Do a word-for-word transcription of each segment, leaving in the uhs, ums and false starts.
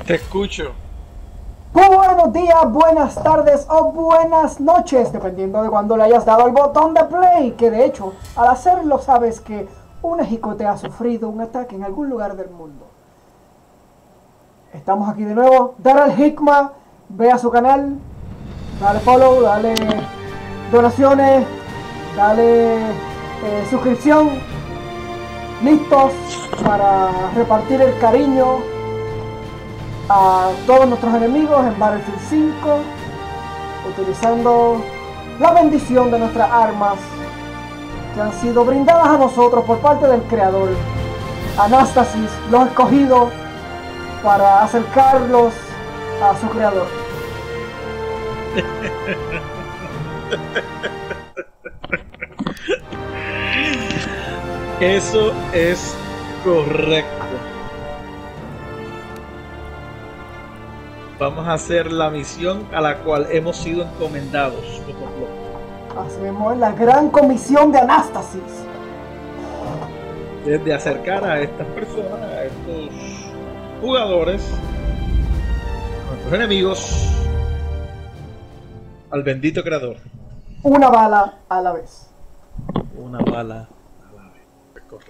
Te escucho. Buenos días, buenas tardes o buenas noches, dependiendo de cuando le hayas dado al botón de play. Que de hecho, al hacerlo sabes que una jicote ha sufrido un ataque en algún lugar del mundo. Estamos aquí de nuevo. Dar al Hikma, ve a su canal, dale follow, dale donaciones, dale eh, suscripción. Listos para repartir el cariño a todos nuestros enemigos en Battlefield cinco, utilizando la bendición de nuestras armas que han sido brindadas a nosotros por parte del creador Anastasis, los escogidos para acercarlos a su creador. Eso es correcto. Vamos a hacer la misión a la cual hemos sido encomendados. Hacemos la gran comisión de Anastasis. Desde acercar a estas personas, a estos jugadores, a nuestros enemigos, al bendito creador. Una bala a la vez. Una bala a la vez. Es correcto.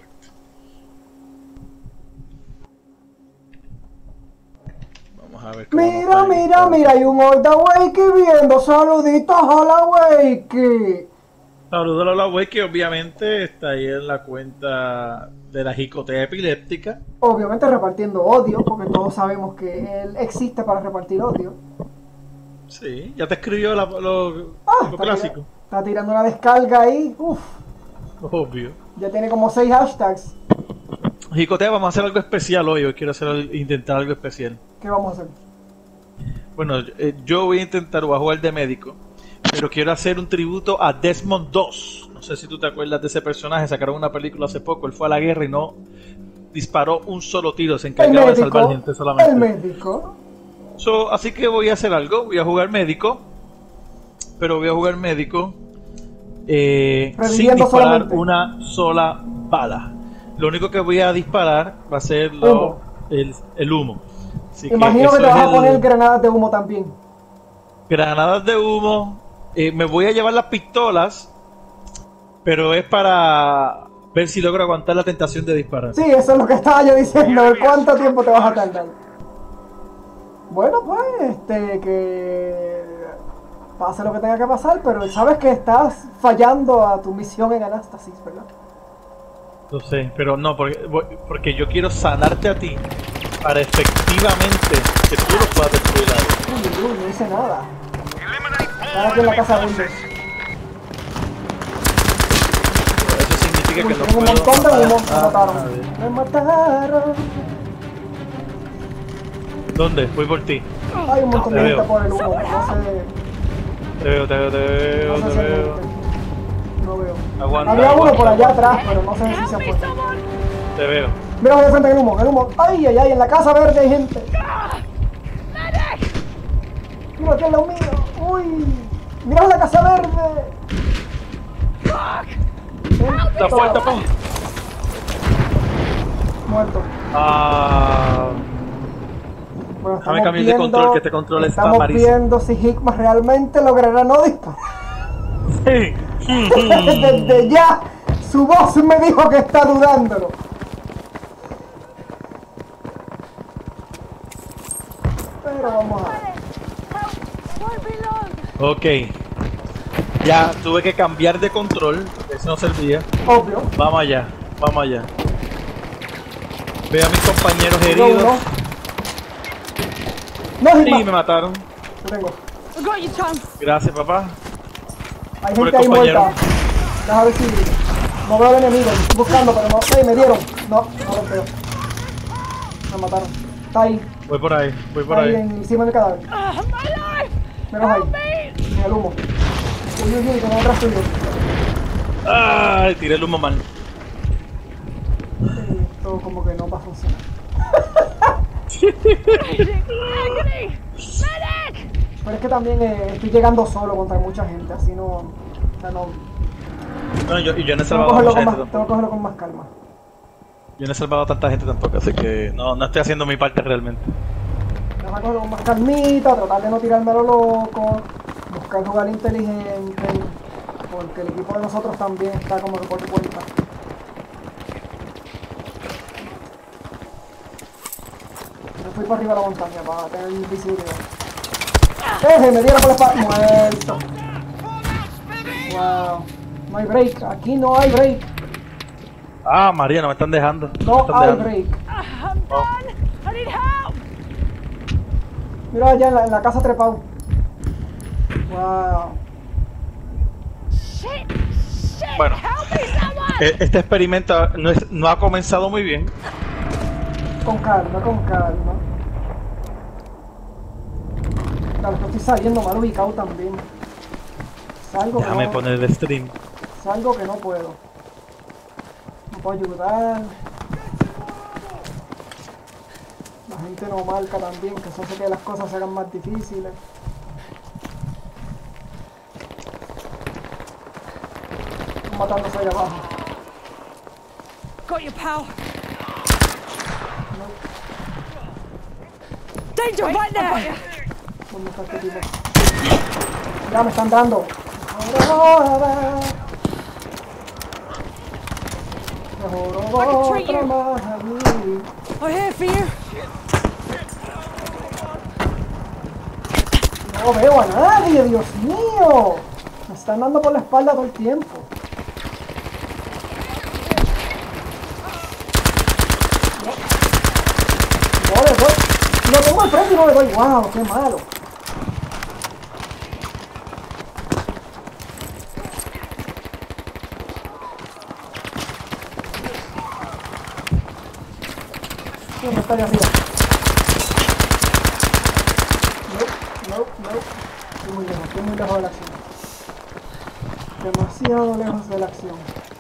Vamos a ver. Mira, mira, mira, hay un Horda Wakey viendo. Saluditos a la Wakey. Saludos a la Wakey, que obviamente está ahí en la cuenta de la jicotea epiléptica. Obviamente repartiendo odio, porque todos sabemos que él existe para repartir odio. Sí, ya te escribió la, lo, Ah, lo clásico. Tira, está tirando una descarga ahí. Uf. Obvio. Ya tiene como seis hashtags. Jicotea, vamos a hacer algo especial hoy. Hoy quiero hacer, intentar algo especial. ¿Qué vamos a hacer? Bueno, eh, yo voy a intentar, voy a jugar de médico, pero quiero hacer un tributo a Desmond dos. No sé si tú te acuerdas de ese personaje. Sacaron una película hace poco. Él fue a la guerra y no disparó un solo tiro. Se encargaba de salvar gente solamente. El médico. So, así que voy a hacer algo. Voy a jugar médico, pero voy a jugar médico eh, sin disparar solamente una sola bala. Lo único que voy a disparar va a ser lo, humo. El, el humo. Así Imagino que, que te vas a poner el... granadas de humo también. Granadas de humo. Eh, me voy a llevar las pistolas, pero es para ver si logro aguantar la tentación de disparar. Sí, eso es lo que estaba yo diciendo. ¿Cuánto tiempo te vas a tardar? Bueno, pues, este, que pase lo que tenga que pasar, pero sabes que estás fallando a tu misión en Anastasis, ¿verdad? Lo sé, pero no, porque, porque yo quiero sanarte a ti para efectivamente que tú lo puedas destruir a él. Uy, uy, no hice nada. Estaba aquí en la casa de Windows. Eso significa uy, que no puedo un montón de humo, me mataron. Me mataron. ¿Dónde? Voy por ti. Hay un montón de gente por el humo, no sé. Te veo, te veo, te veo, no te sé veo. No veo. Aguanta, había aguanta, uno por allá aguanta. atrás, pero no sé si se fue. Te veo. Mira de frente en el humo, el humo. Ay, ay, ay, en la casa verde hay gente. Mira aquí al lado mío. Uy. Mira la casa verde. La puerta, pon. Muerto. Ah. Bueno, déjame cambiar de control, que este control está estamos malísimo. viendo si Hikma realmente logrará no disparar. Sí. Desde ya, su voz me dijo que está dudándolo. Pero vamos a ver. Ok. Ya tuve que cambiar de control, eso no servía. Obvio. Vamos allá, vamos allá. Veo a mis compañeros heridos. No, no. Sí, me mataron. Yo tengo. Gracias, papá. Hay gente ahí muerta. Deja ver si no veo al enemigo. Estoy buscando, pero no. ¡Ey, me dieron! No, no lo veo. Me mataron. Está ahí. Voy por ahí, voy por Está ahí. ahí. En, encima del cadáver. Menos ahí. En el humo. Uy, uy, uy, tengo atrás tuyo. Ay, tiré el humo mal. Esto como que no va a funcionar. Pero es que también eh, estoy llegando solo contra mucha gente, así no... O sea, no... No, yo, y yo no he Tengo que salvado a cogerlo mucha con gente más, tampoco. tengo que cogerlo con más calma. Yo no he salvado a tanta gente tampoco, así que no, no estoy haciendo mi parte realmente. Déjame cogerlo con más calmita, tratar de no tirarme a lo loco, buscar jugar inteligente, porque el equipo de nosotros también está como que por cuenta. Me fui para arriba de la montaña para tener visibilidad. ¡Eh! Me dieron por la espalda. Muerto. Wow. No hay break. Aquí no hay break. Ah, María, no me están dejando. No están hay dejando. break. I'm done. I need help. Mira allá en la, en la casa trepado. Wow. Shit. Shit. Bueno, Help me, someone. e- este experimento no, es- no ha comenzado muy bien. Con calma, con calma. Claro, que estoy saliendo mal ubicado también. Salgo que Déjame no, poner el stream. salgo que no puedo. No puedo ayudar. La gente no marca también, que eso hace que las cosas se hagan más difíciles. Están matándose ahí abajo. Got your pal. No, Danger right there. ¿dónde está este tipo? Ya me están dando. Ahora, can treat you. más a mí. I'm here for you. No veo a nadie, Dios mío. Me están dando por la espalda todo el tiempo. No, no le doy. Lo tengo al frente y no le doy. Wow, qué malo. ¿Dónde está allá arriba? No, no, no. Estoy muy lejos, estoy muy lejos de la acción. Demasiado lejos de la acción.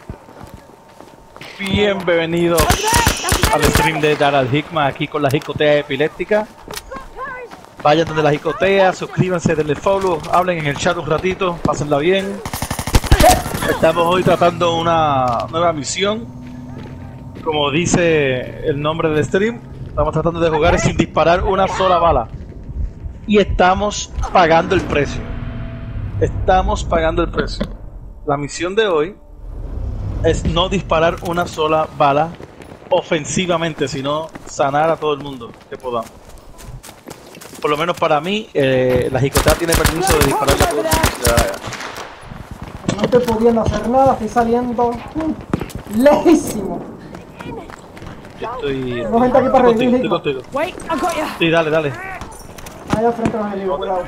Bienvenidos al stream de Daryl Hickman aquí con la jicotea epiléptica. Vayan donde la jicotea, suscríbanse, denle follow, hablen en el chat un ratito, pásenla bien. Estamos hoy tratando una nueva misión. Como dice el nombre del stream, estamos tratando de jugar sin disparar una sola bala. Y estamos pagando el precio. Estamos pagando el precio. La misión de hoy es no disparar una sola bala ofensivamente, sino sanar a todo el mundo que podamos. Por lo menos para mí, eh, la jicotea tiene permiso de disparar a todo el mundo. No estoy pudiendo hacer nada, estoy saliendo mm, lejísimo. Yo estoy, Tengo gente aquí para estoy revivir, contigo, estoy contigo. Wait, I got you. Sí, dale, dale. Allá al frente de los enemigos, cuidado.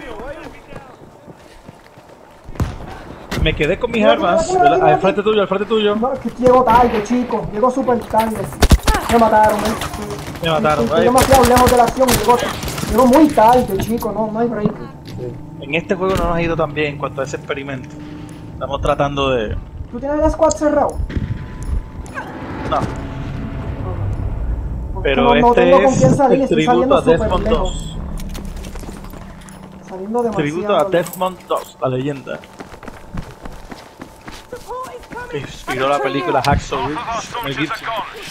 Me quedé con mis armas, ¿verdad? Al frente tuyo, al frente tuyo. No, es que llego tarde, chicos. Llego súper tarde. Me mataron, eh. Me mataron, Estoy ahí. demasiado lejos de la acción. Llego, llego muy tarde, chicos. No, no hay break. En este juego no nos ha ido tan bien en cuanto a ese experimento. Estamos tratando de... ¿Tú tienes el squad cerrado? No, Porque pero no, no este tengo con quién es salir, el estoy tributo a saliendo súper Desmond lejos. dos. Saliendo demasiado Tributo a lejos. Desmond dos, la leyenda. Que inspiró la película Hacksaw Ridge. Mel Gibson.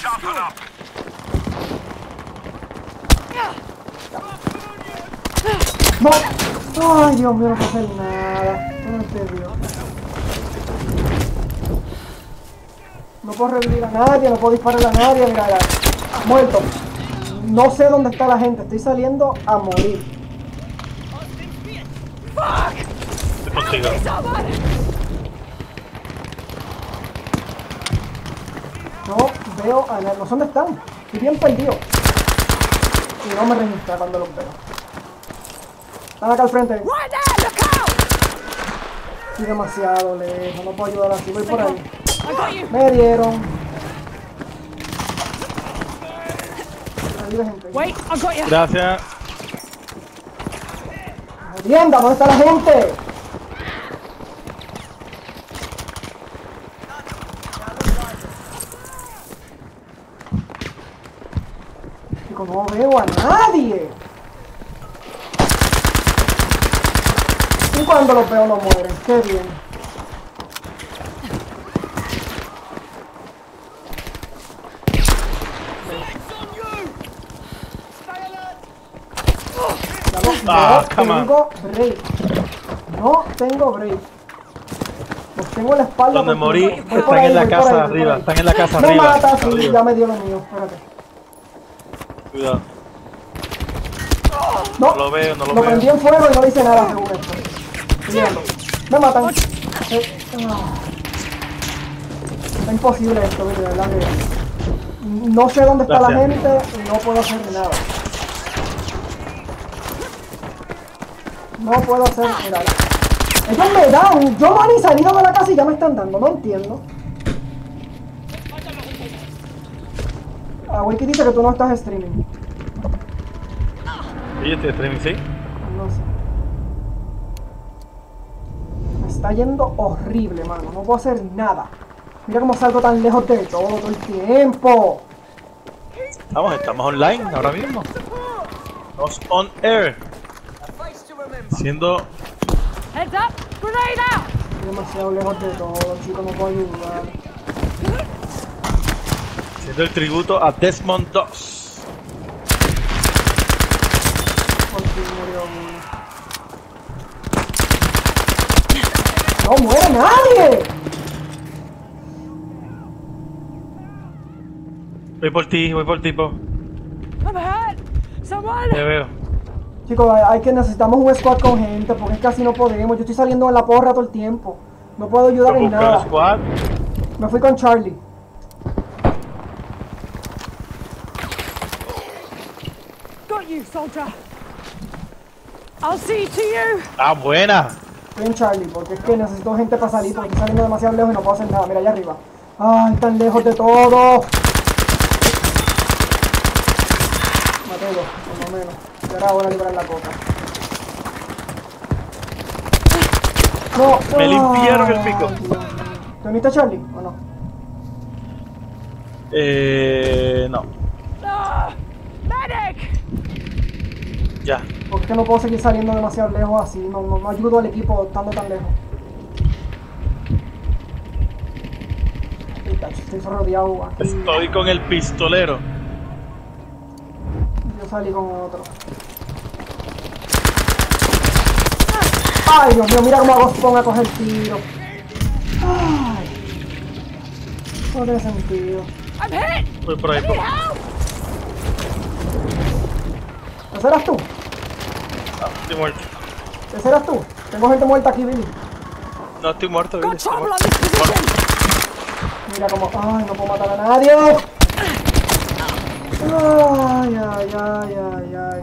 ¡No! ¡Ay, Dios mío, no puedo hacer nada! No te Dios. No puedo revivir a nadie, no puedo disparar a nadie, mira, ya. Muerto. No sé dónde está la gente, estoy saliendo a morir. Estoy contigo. No veo a nadie. No sé dónde están. Estoy bien perdido. Y no me registra cuando los veo. Están acá al frente. Right there, look out. Estoy demasiado lejos, no puedo ayudar así. Voy por ahí. I got you. Me dieron. Revive gente. Wait, I got you. Gracias. ¡Atienda! ¿Dónde está la gente? Chico, no veo a nadie. Y cuando los veo no mueren. Qué bien. Ah, no come on. tengo break. No tengo break. Pues tengo la espalda. Donde porque morí, voy por están ahí, en la voy por casa ahí, voy por arriba, ahí. están en la casa Me arriba. mata, sí, arriba. ya me dio lo mío. Espérate. Cuidado. No, No lo veo, no lo lo veo. prendí en fuego y no le hice nada según esto. Estoy viendo. Me matan. Eh, ah. Está imposible esto, de verdad que... No sé dónde está Gracias. la gente y no puedo hacer nada. No puedo hacer... Mira, ellos me dan. Yo no he ni salido de la casa y ya me están dando. No entiendo. Ah, Wiki dice que tú no estás streaming. Sí, estoy streaming, sí. No sé. Me está yendo horrible, mano. No puedo hacer nada. Mira cómo salgo tan lejos de todo, todo el tiempo. Vamos, estamos online ahora mismo. Estamos on air. Siendo Heads up! Grenade out! Estoy demasiado lejos de todo, chicos. No puedo ayudar. Haciendo el tributo a Desmond dos. Por fin murió uno. ¡No muere nadie! Voy por ti, voy por ti, po. I'm hurt! Someone! Te veo. Chicos, hay, hay que necesitamos un squad con gente porque es que así no podemos. Yo estoy saliendo en la porra todo el tiempo. No puedo ayudar en Buscar el nada. squad. Me fui con Charlie. Got you, soldier! I'll see to you! Ah, buena. Estoy en Charlie porque es que necesito gente para salir porque estoy saliendo demasiado lejos y no puedo hacer nada. Mira allá arriba. ¡Ay, tan lejos de todo! Maté dos, por lo menos. Y ahora voy a liberar la coca. No. Me limpiaron el Ay, pico. Dios mío. ¿Te uniste a Charlie o no? Eh, no. Ah! Medic! Ya. Porque es que no puedo seguir saliendo demasiado lejos así. No, no, no ayudo al equipo estando tan lejos. Estoy rodeado aquí. Estoy con el pistolero. Yo salí con otro. Ay, Dios mío, mira cómo hago spawn a coger tiro. Ay. No tiene sentido. I'm hit! Voy por ahí, po. Help! ¿Ese eras tú? Ah, estoy muerto. ¿Ese eras tú? Tengo gente muerta aquí, Billy. No, estoy muerto, Billy. Got Estoy trouble on muerto. this position! Mira cómo... Ay, no puedo matar a nadie. Ay, ay, ay, ay, ay.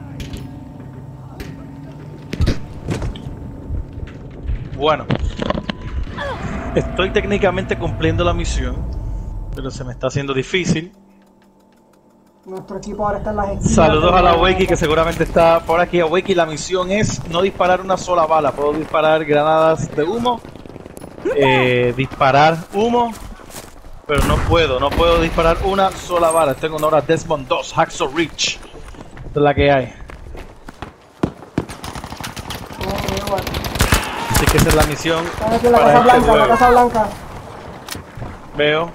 Bueno. Estoy técnicamente cumpliendo la misión, pero se me está haciendo difícil. Nuestro equipo ahora está en las esquinas. Saludos a la pero- Wakey que seguramente está por aquí. A Wakey, la misión es no disparar una sola bala. Puedo disparar granadas de humo, eh, disparar humo, pero no puedo, no puedo disparar una sola bala. Tengo honor a Desmond dos, Hacksaw Ridge. Esta es la que hay. Oh, mira, bueno. Así que esa es la misión Están aquí en la para Casa este Blanca, en la juego. Casa Blanca. Veo.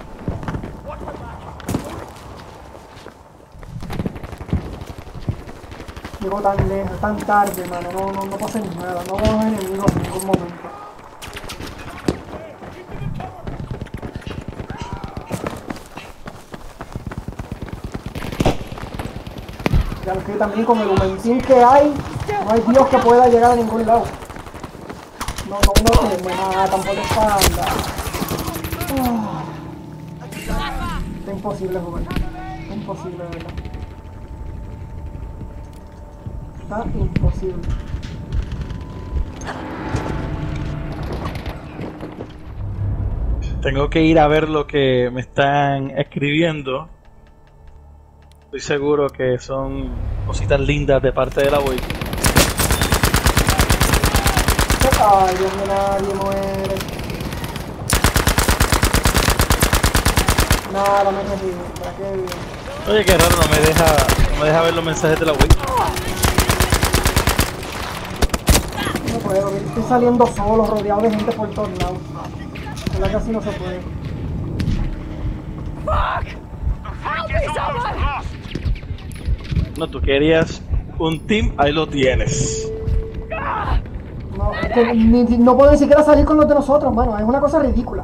Llegó tan lejos, tan tarde, mano. No, no, no pasa ni nada. No veo enemigos en ningún momento. Ya lo que también con el humentín que hay, no hay Dios que pueda llegar a ningún lado. No, no, no, no me matan por la espalda. Ah. Está imposible jugar. Está imposible, de verdad. Está imposible. Tengo que ir a ver lo que me están escribiendo. Estoy seguro que son cositas lindas de parte de la Wakey. Ay, Dios mío, nadie muere. Nada, me registra, qué bien. Oye, qué raro, no me deja, no me deja ver los mensajes de la Wakey. No puedo, estoy saliendo solo, rodeado de gente por todos lados. La que así no se puede. Fuck! Help me, someone! No, tú querías un team, ahí lo tienes. No, es que ni, no puedo ni siquiera salir con los de nosotros, mano. Es una cosa ridícula.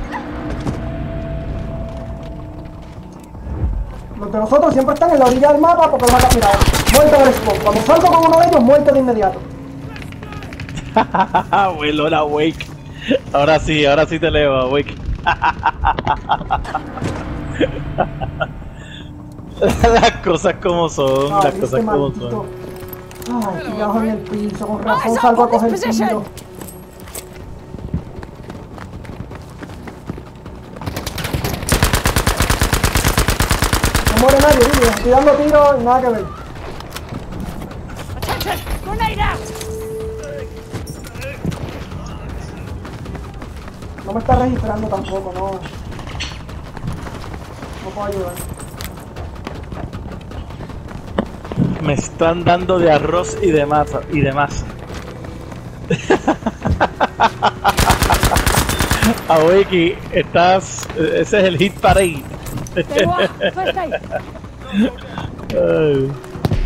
Los de nosotros siempre están en la orilla del mapa porque los han capturado. Muerto por spawn. Cuando salgo con uno de ellos, muerto de inmediato. Bueno, la Wake. Ahora sí, ahora sí te leo, Wake. Las cosas como son, Ay, las cosas este como maldito. son. Ay, tirados en el piso, con razón salgo a coger tiro. No muere nadie, Billy. Estoy dando tiros y nada que ver. Attention! Grenade out! No me está registrando tampoco, no. No puedo ayudar. Me están dando de arroz y de masa y de masa. Aweki, estás. Ese es el hit parade. There you are! First aid! Ay.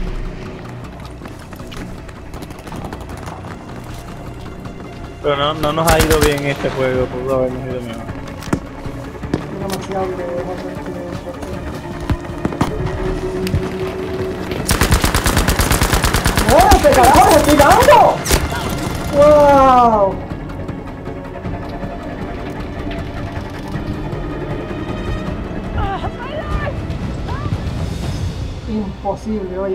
Pero no, no nos ha ido bien este juego, pudo habernos ido mejor. Demasiado lejos. ¡Muérete, carajo! ¡Me estoy dando! ¡Wow! Ah, my life! Imposible, oye.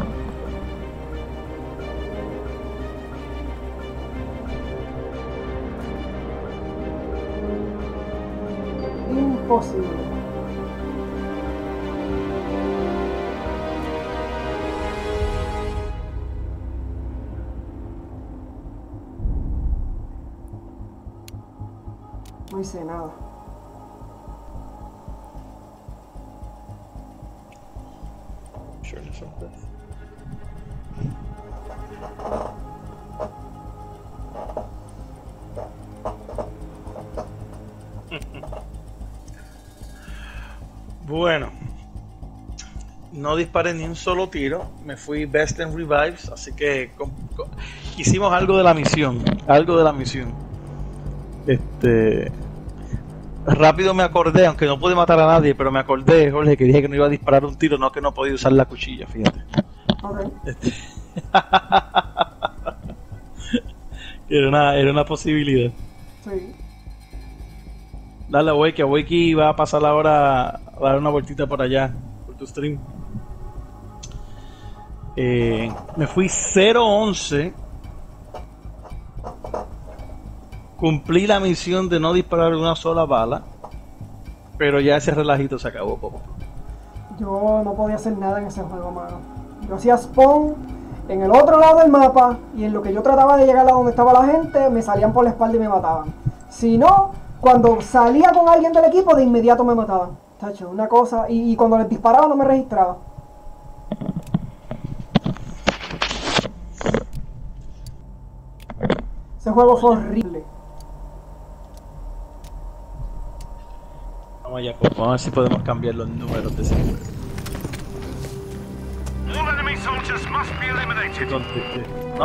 Imposible. No hice nada. Bueno, no disparé ni un solo tiro, me fui best en revives, así que con, con, hicimos algo de la misión, algo de la misión. Este, rápido me acordé, aunque no pude matar a nadie, pero me acordé, Jorge, que dije que no iba a disparar un tiro, no que no podía usar la cuchilla, fíjate. Okay. Este, era una, era una posibilidad. Sí. Dale a Wakey, a Wakey va a pasar ahora a dar una vueltita por allá, por tu stream. Eh, me fui cero once. Cumplí la misión de no disparar una sola bala, pero ya ese relajito se acabó, poco. Yo no podía hacer nada en ese juego, mano. Yo hacía spawn en el otro lado del mapa y en lo que yo trataba de llegar a donde estaba la gente, me salían por la espalda y me mataban. Si no, cuando salía con alguien del equipo, de inmediato me mataban. Tacho, una cosa. Y, y cuando les disparaba no me registraba. Ese juego fue horrible. Vamos allá, vamos a ver si podemos cambiar los números de ese juego. All enemy soldiers must be eliminated. No.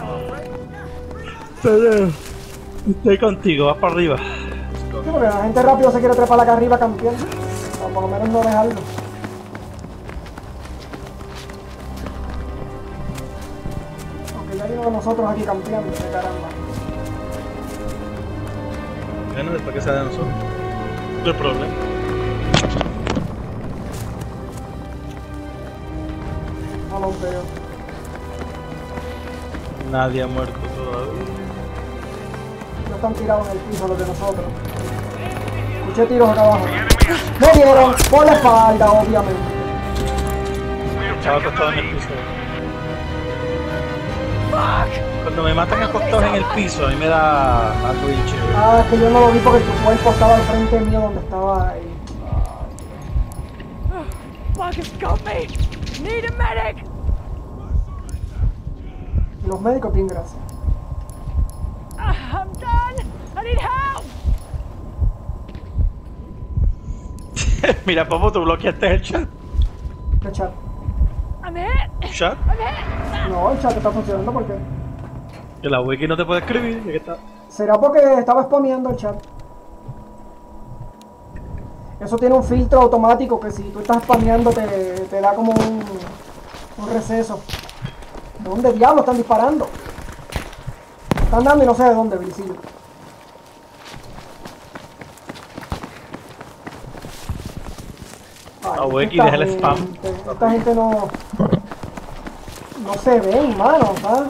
Estoy contigo, vas para arriba. Sí, porque la gente rápido se quiere trepar acá arriba campeando. O por lo menos no dejarlo. Aunque ya hay uno de nosotros aquí campeando, de caramba. Bueno, después que sea de nosotros. No hay problema. No los veo. Nadie ha muerto todavía. No están tirados en el piso los de nosotros. Escuché tiros acá abajo. Me dieron por la espalda, obviamente. Estaba acostado en el piso. Cuando me matan acostados en el piso, a mí me da algo bien chévere. Ah, es que yo no lo vi porque tu cuerpo estaba al frente mío donde estaba ahí. Marcus got me! Need a medic! Y los médicos, bien, gracias. Uh, I'm done! I need help! Mira, Popo, tú bloqueaste el chat. ¿Qué chat? Uh, I'm hit. ¿Chat? I'm hit. No, el chat está funcionando porque... Que la wiki no te puede escribir. ¿Qué está? Será porque estaba spameando el chat. Eso tiene un filtro automático que si tú estás spameando te, te da como un, un receso. ¿De dónde diablos están disparando? Están dando y no sé de dónde, Brisillo. Ah, wiki, deja el spam. Esta gente no... No se ven, mano, ¿sabes?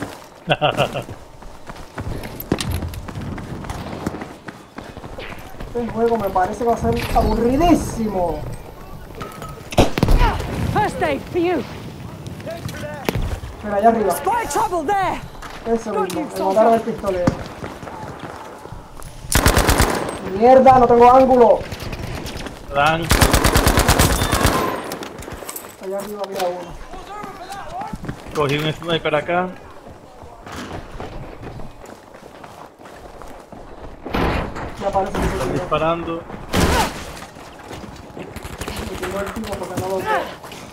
Este juego me parece que va a ser aburridísimo. First aid for you. Mira, allá arriba. Spy trouble there. Eso mismo, me mataron el pistolero. Mierda, no tengo ángulo. Dan. Allá arriba había uno. Cogí un sniper acá. Me aparece que Estoy se disparando. tiró el tipo porque no lo veo.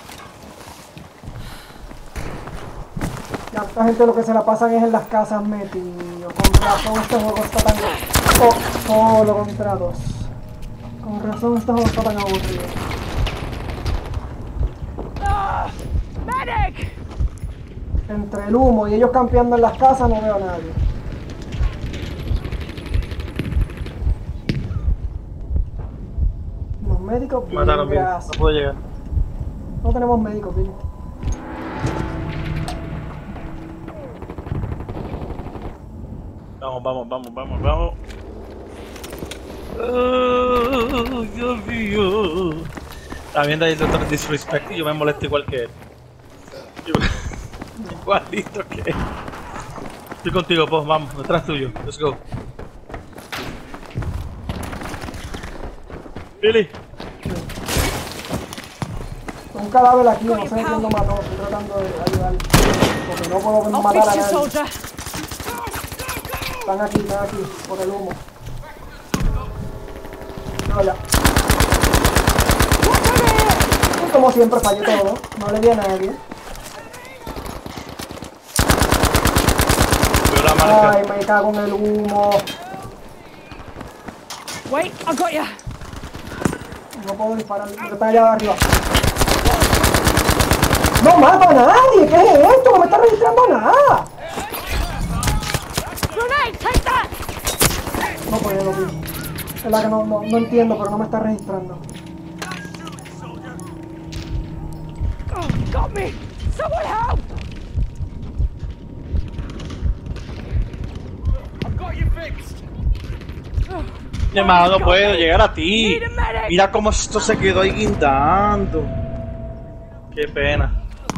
Ya, esta gente lo que se la pasan es en las casas metido. Con razón este juego está tan... Oh, solo contra dos. Con razón este juego está tan aburrido. Ah, medic. Entre el humo y ellos campeando en las casas no veo a nadie. Los médicos, bien, Mataron bien. No gracias. puedo llegar. No tenemos médicos, bien. Vamos, vamos, vamos, vamos, vamos. Oh, Dios mío. Está viendo ahí el doctor Disrespect y yo me molesto igual que él. Igualito que él. Estoy contigo, pues, vamos, detrás tuyo. Let's go. Billy. Un cadáver aquí, no sé quién lo mató. Estoy tratando de ayudar. Porque no puedo I'll matar a fix you, nadie. soldier. Están aquí, están aquí, por el humo. No, ya. Y como siempre fallé todo, no le di a nadie. Veo la marca. Ay, me cago en el humo. Wait, I got you. No puedo disparar, porque está allá arriba. ¡No mato a nadie! ¿Qué es esto? ¡No me está registrando nada! Grenade, take that. No puedo, tío. Es la que no, no, no entiendo, pero no me está registrando. Oh, got me. Someone help. I've got you fixed. Mi hermano, no puedo llegar a ti. Need a medic. Mira cómo esto se quedó ahí guindando. Qué pena.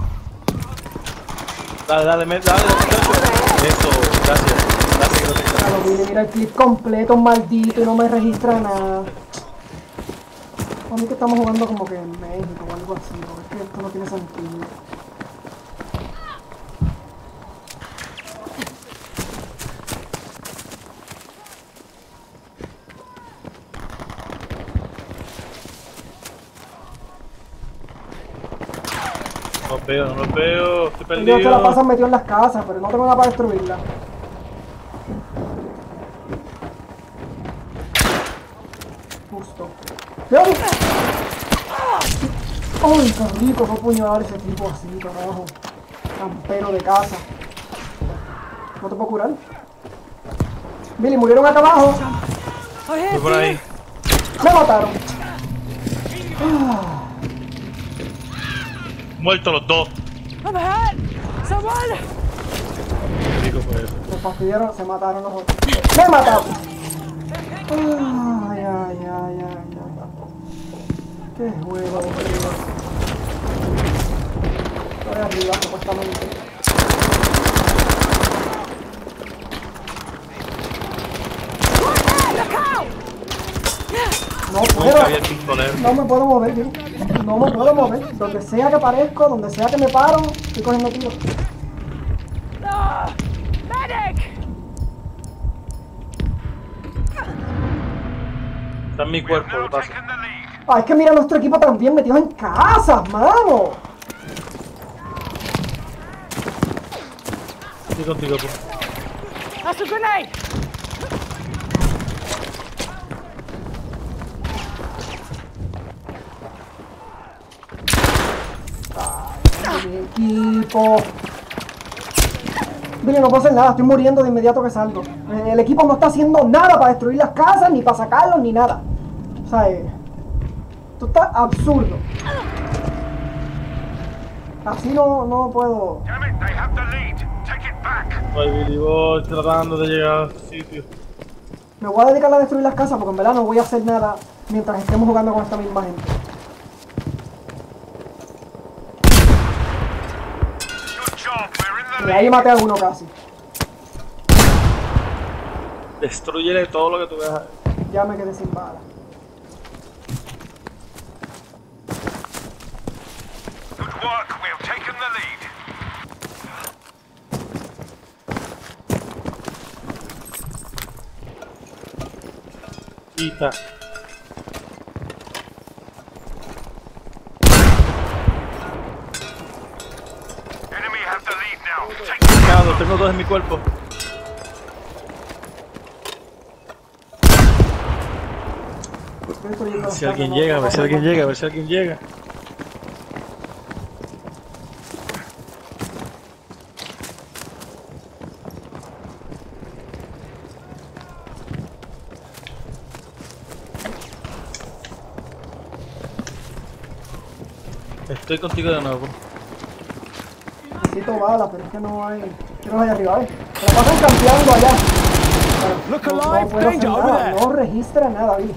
Dale, dale, dale, dale. Eso, gracias. Gracias, gracias. Claro, mira, mira el clip completo, maldito, y no me registra nada. A mí que estamos jugando como que en México o algo así, porque es que esto no tiene sentido. No los veo, no los veo. Estoy Ellos se la perdido. pasan metidos en las casas, pero no tengo nada para destruirla. Justo. ¡Dios! ¡Ay, qué rico fue puñalar ese tipo así, carajo! Campero de casa. ¿No te puedo curar? Billy, murieron acá abajo. Oh, here Estoy por for ahí. you. Me mataron. Ah, Muertos los dos. I'm hurt. Someone. Qué rico fue eso. me fastidiaron, se mataron los otros. ¡Me mataron! Ay, ay, ay, ay, ay. Qué juego aburrido. Estoy arriba, supuestamente. Look out. No Nunca puedo. había el pistolero. No me puedo mover, tío. No me puedo mover. Donde sea que aparezco, donde sea que me paro, estoy cogiendo tiro. Ah, medic. Está en mi cuerpo, Now lo pasa. taken the lead. Ah, es que mira nuestro equipo también metidos en casas, mano. Estoy contigo, pues. That's a grenade! Mi equipo. Billy, no puedo hacer nada, estoy muriendo de inmediato que salgo. El equipo no está haciendo nada para destruir las casas, ni para sacarlos, ni nada. O sea, eh, esto está absurdo. Así no, no puedo. Damn it, they have the lead. Take it back. Ay, Billy Boy, tratando de llegar a ese sitio. Me voy a dedicar a destruir las casas porque en verdad no voy a hacer nada mientras estemos jugando con esta misma gente. Good job, we're in the Y ahí lead. maté a uno casi. Destruyele todo lo que tú veas. Ya me quedé sin balas. Good work, we've taken the lead. Quita. Enemy have the lead now. Take it. Claro, tengo dos en mi cuerpo. Estoy destruyendo A ver las si casas, alguien no, llega, a no ver si puedo alguien hacer llega, a ver si alguien llega. Estoy contigo de nuevo. Necesito balas, pero es que no hay. Quiero allá arriba, ¿eh? Se la pasan campeando allá. Pero Look no, no alive, puedo hacer danger over nada, there. no registra nada, vi.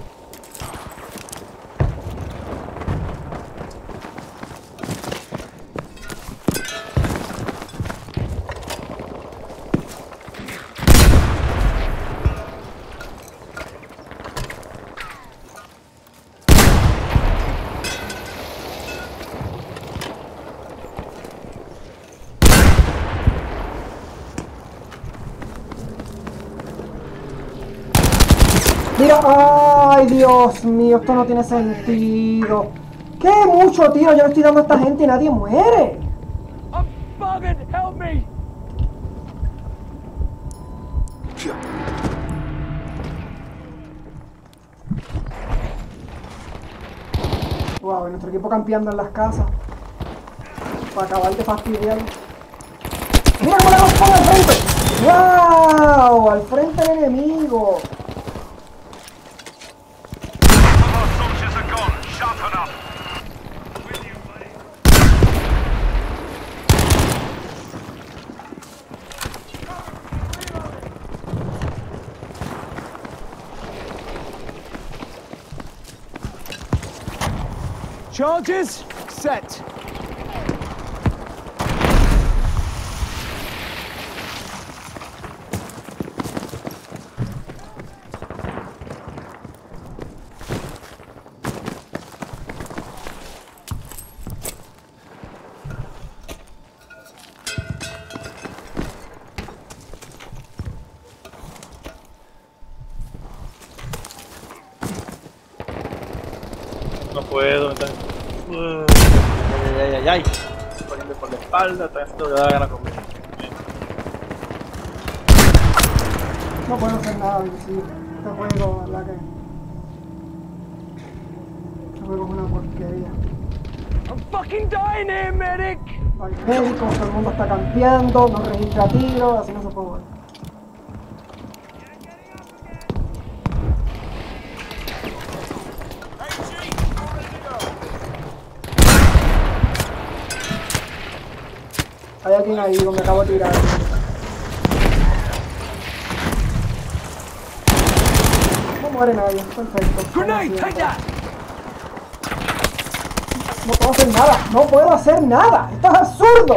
Mira, ay Dios mío, esto no tiene sentido. ¿Qué mucho tiro yo le estoy dando a esta gente y nadie muere? I'm buggered! Help me! Wow, y nuestro equipo campeando en las casas. Para acabar de fastidiar. ¡Mira cómo le responde al frente! ¡Wow! Al frente del enemigo. Half of our soldiers are gone. Sharpen up. Charges set. No puedo, me están... Uh, ay, ay, ay, ay. Estoy poniendo por la espalda, están haciendo que da gana conmigo. No puedo hacer nada, sí. Este juego, la verdad que. Este juego es una porquería. I'm fucking dying here, medic! No hay médicos, todo el mundo está campeando, no registra tiros, así no se puede jugar. Hay alguien ahí donde acabo de tirar. No muere nadie, perfecto. Grenade, take that. No puedo hacer nada, no puedo hacer nada. Esto es absurdo.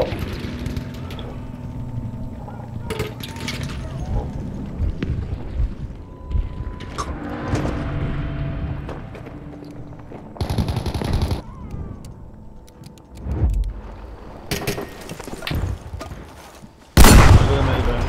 Algo de médico, eh.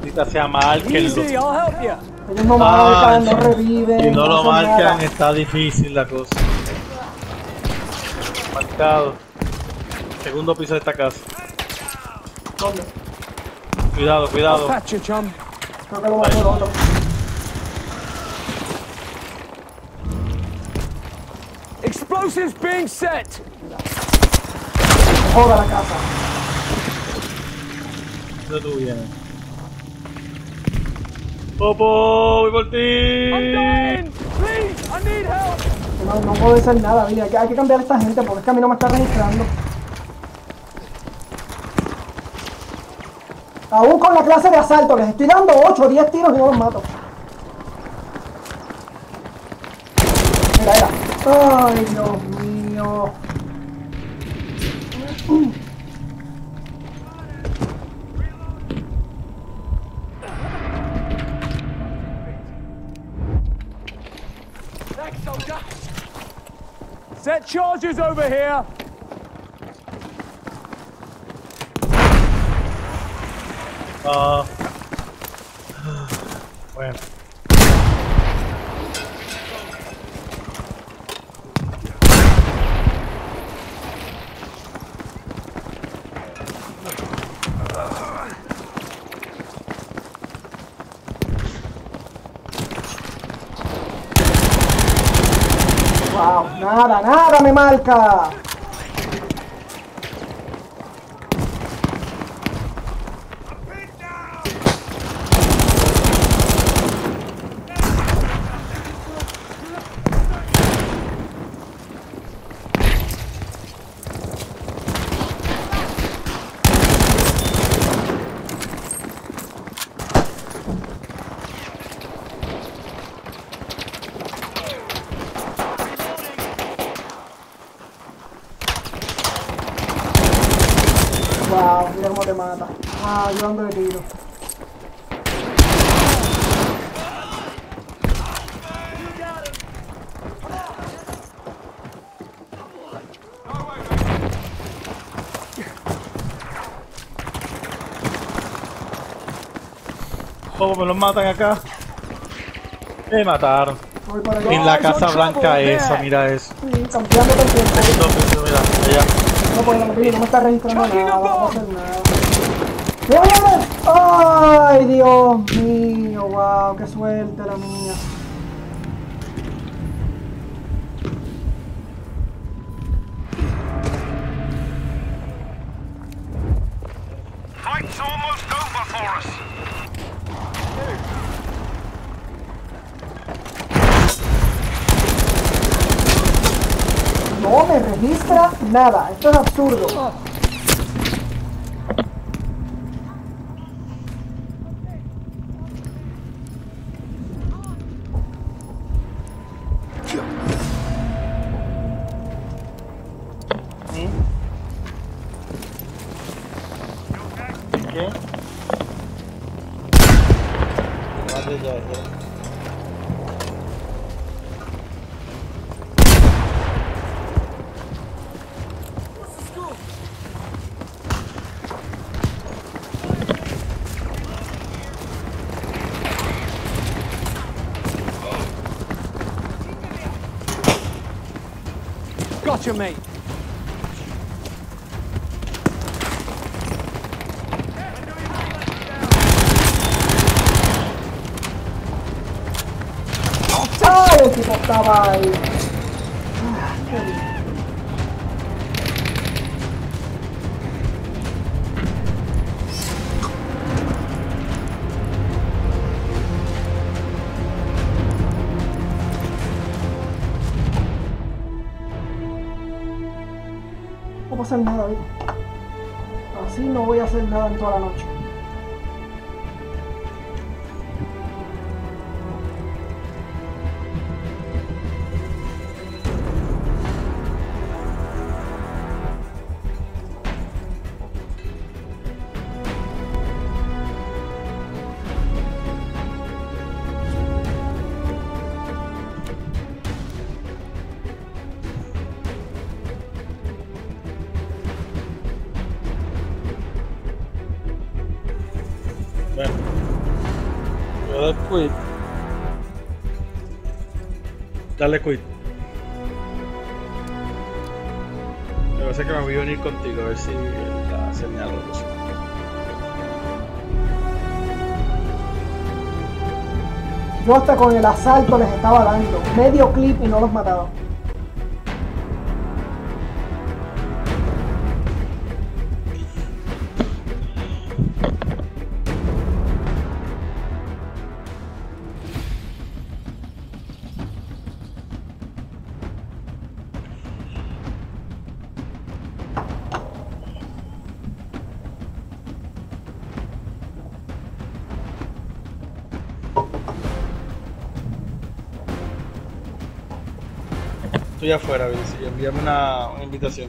Maldita sea, márquenlo. Easy, I'll help you. Ellos no Ah, marcan, no reviven. si no lo hacen marcan, nada. está difícil la cosa. Marcado. Segundo piso de esta casa. ¿Dónde? Cuidado, cuidado. Patch you, chum. Creo que lo mató el otro. Explosives being set. Joda la casa. ¿Dónde tú vienes? Popo, voy por I'm ti. dying. Please, I need help. No, no puedo hacer nada, mira, hay que, hay que cambiar a esta gente porque es que a mí no me está registrando. Aún con la clase de asalto, les estoy dando ocho o diez tiros y no los mato. Mira, mira. Ay, Dios mío. Thanks, soldier. Set charges over here. Ah. Bueno. Wow, nada, nada me marca. Wow, mira cómo te mata. Ah, yo ando de tiro. ¿Cómo me los matan acá? Me mataron. Voy para allá. En la Casa Blanca esa, mira eso. Sí, cambiando el tiempo. Entonces, mira, allá. No puedo, no, no me está registrando nada, no puedo hacer nada. ¡Mira, mira, mira! ¡Ay, Dios mío! ¡Wow! ¡Qué suerte la mía! Fight's almost over for us. No me registra nada. Esto es absurdo. ¿Qué? Vale, ya, ya. Gotcha, mate. ¡Ay, el tipo estaba ahí! Ah, qué bien. No puedo hacer nada, ¿viste? Así no voy a hacer nada en toda la noche. Dale quit. Dale quit. Lo que pasa es que me voy a unir contigo a ver si la señal o eso. Yo hasta con el asalto les estaba dando medio clip y no los mataba. Estoy afuera, Vinci. Envíame una, una invitación.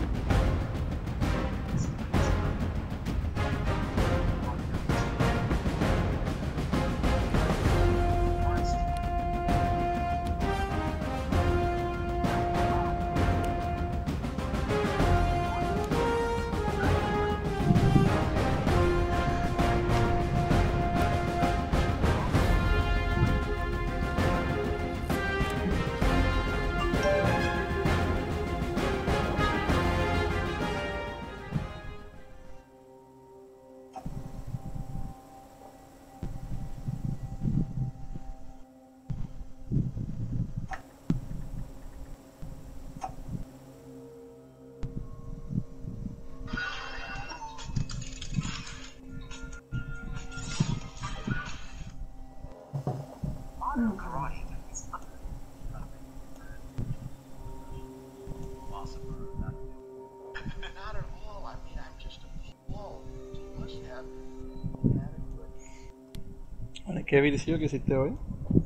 ¿Qué vicio que hiciste hoy?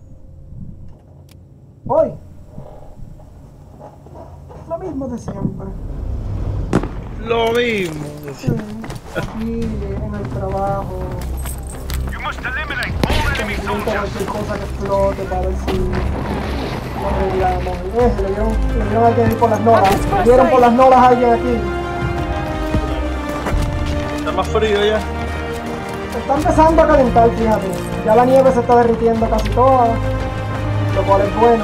Hoy. Lo mismo de siempre. Lo mismo. Sí, aquí en el trabajo. You must eliminate all enemy Con soldiers. cualquier cosa que explote para ver si lo arreglamos. Eh, le dieron, le dieron a alguien por las nolas. Le dieron por las nolas a alguien aquí. Está más frío ya. Está empezando a calentar, fíjate. Ya la nieve se está derritiendo casi toda, lo cual es bueno.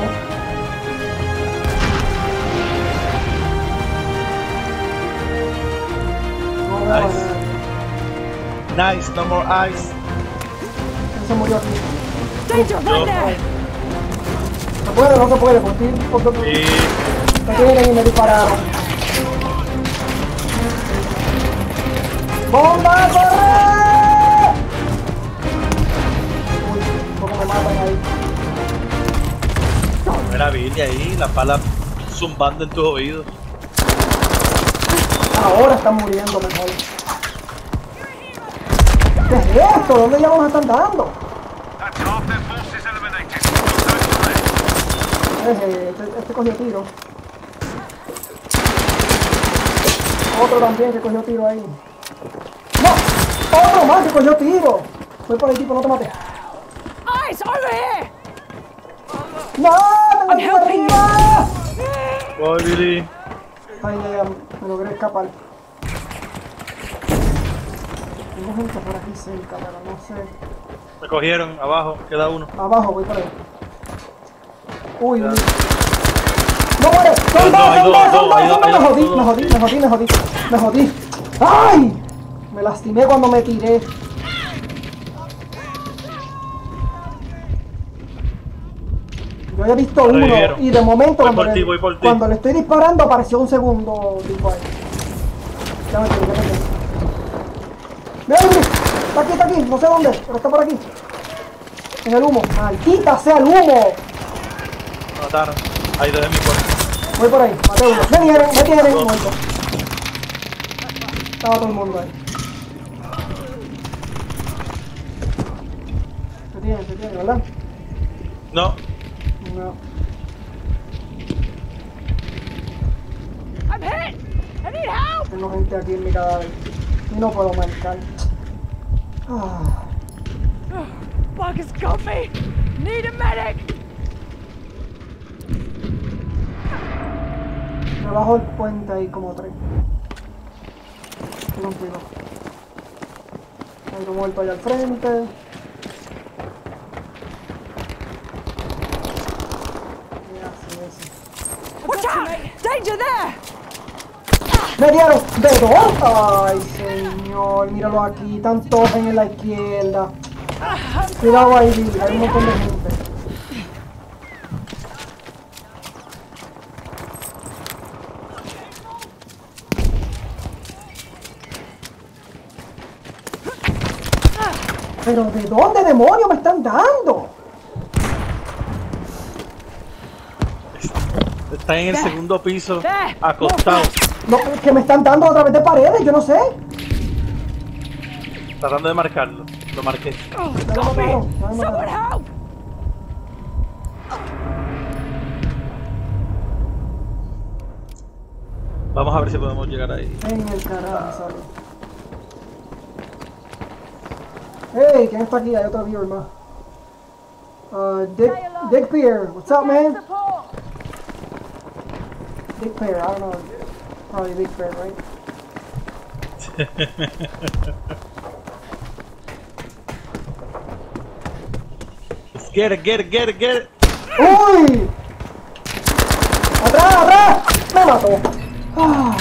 No veo a Nice. nadie. Nice, no more ice. ¿Quién se murió aquí? Danger Yo. right there! ¿Se puede o no se puede? Por ti, por tu... Y Me vienen y me dispararon. ¡Bomba, corre! ¿Cómo me matan ahí? era Billy ahí, las balas zumbando en tus oídos. Ahora están muriendo mejor. ¿Qué es esto? ¿Dónde ya nos están dando? That's half their forces eliminated. Don't delay. Eh, Este, este cogió tiro. Otro también que cogió tiro ahí. ¡No! ¡Otro más que cogió tiro! Voy por el tipo, no te mates. Eyes over here! ¡No! ¡Me I'm metí helping arriba! Voy, Billy. Ay, ya, ya, me logré escapar. Tengo gente por aquí cerca, pero no sé. Me cogieron, abajo, queda uno. Abajo, voy por ahí. Uy, uy. ¡No muere! ¡Son No, dos, hay son dos, dos, son dos, hay dos! dos, Me hay jodí, dos. me jodí, me jodí, me jodí. Me jodí. ¡Ay! Me lastimé cuando me tiré. Yo había visto uno Revivieron. y de momento Voy cuando por ti, le, voy por ti. cuando le estoy disparando apareció un segundo tipo ahí. Ya me tiré, ya me tiré. ¡Mira, mira! Está aquí, está aquí, no sé dónde, pero está por aquí. En el humo. ¡Maldita sea el humo! Me mataron. Hay dos de mi cuerpo. Voy por ahí, maté uno. Me tienen, me tienen, Dos. muerto. Estaba todo el mundo ahí. Se tienen, se tienen, ¿verdad? No. No. I'm hit! I need help! Tengo gente aquí en mi cadáver. Y no puedo marcar. Ah. Bug has got me! Need a medic! Me bajo el puente ahí como tres. Estoy contigo. Hay un muerto allá al frente. Watch out! Danger there! ¡Me dieron! ¿De dónde? ¡Ay, señor! Míralo aquí, están todos en la izquierda. Cuidado ahí, Bill, hay un montón de gente. ¿Pero de dónde demonios me están dando? Está en el segundo piso, acostado. No, que me están dando a través de paredes, yo no sé. Tratando de marcarlo. Lo marqué. Ya me mataron, ya me Someone mataron. help! Vamos a ver si podemos llegar ahí. En el carajo, sale. Hey, ¿quién está aquí? Hay otro viewer más. Uh, Dick, Dick Peer, what's up, man? Support! Dick Peer, I don't know. Probably Dick Peer, right? Let's get it, get it, get it, get it. ¡Uy! ¡Atrás, atrás! ¡Me mató! Ah.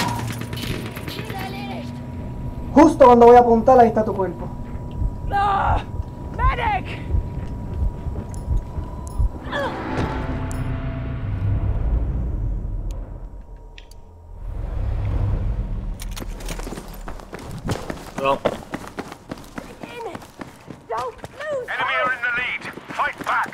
Justo cuando voy a apuntar, ahí está tu cuerpo. No! Medic! No. Don't lose! Enemy are in the lead. Fight back.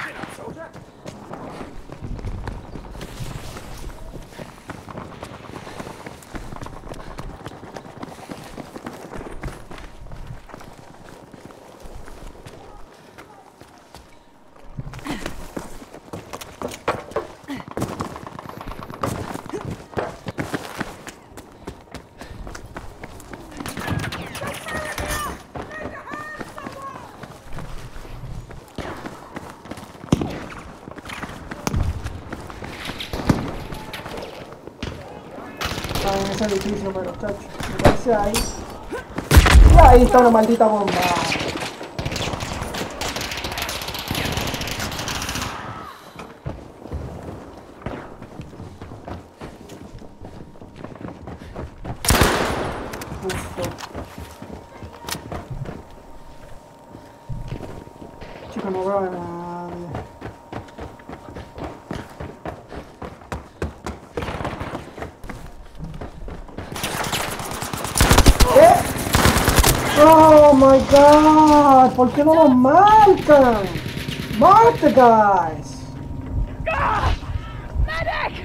Está en ese edificio, pero chacho, me parece ahí. Y ahí está una maldita bomba. Justo. Chico, no veo a nadie. Oh my god, ¿por qué no lo marcan? Mark the guys. Ah! Medic!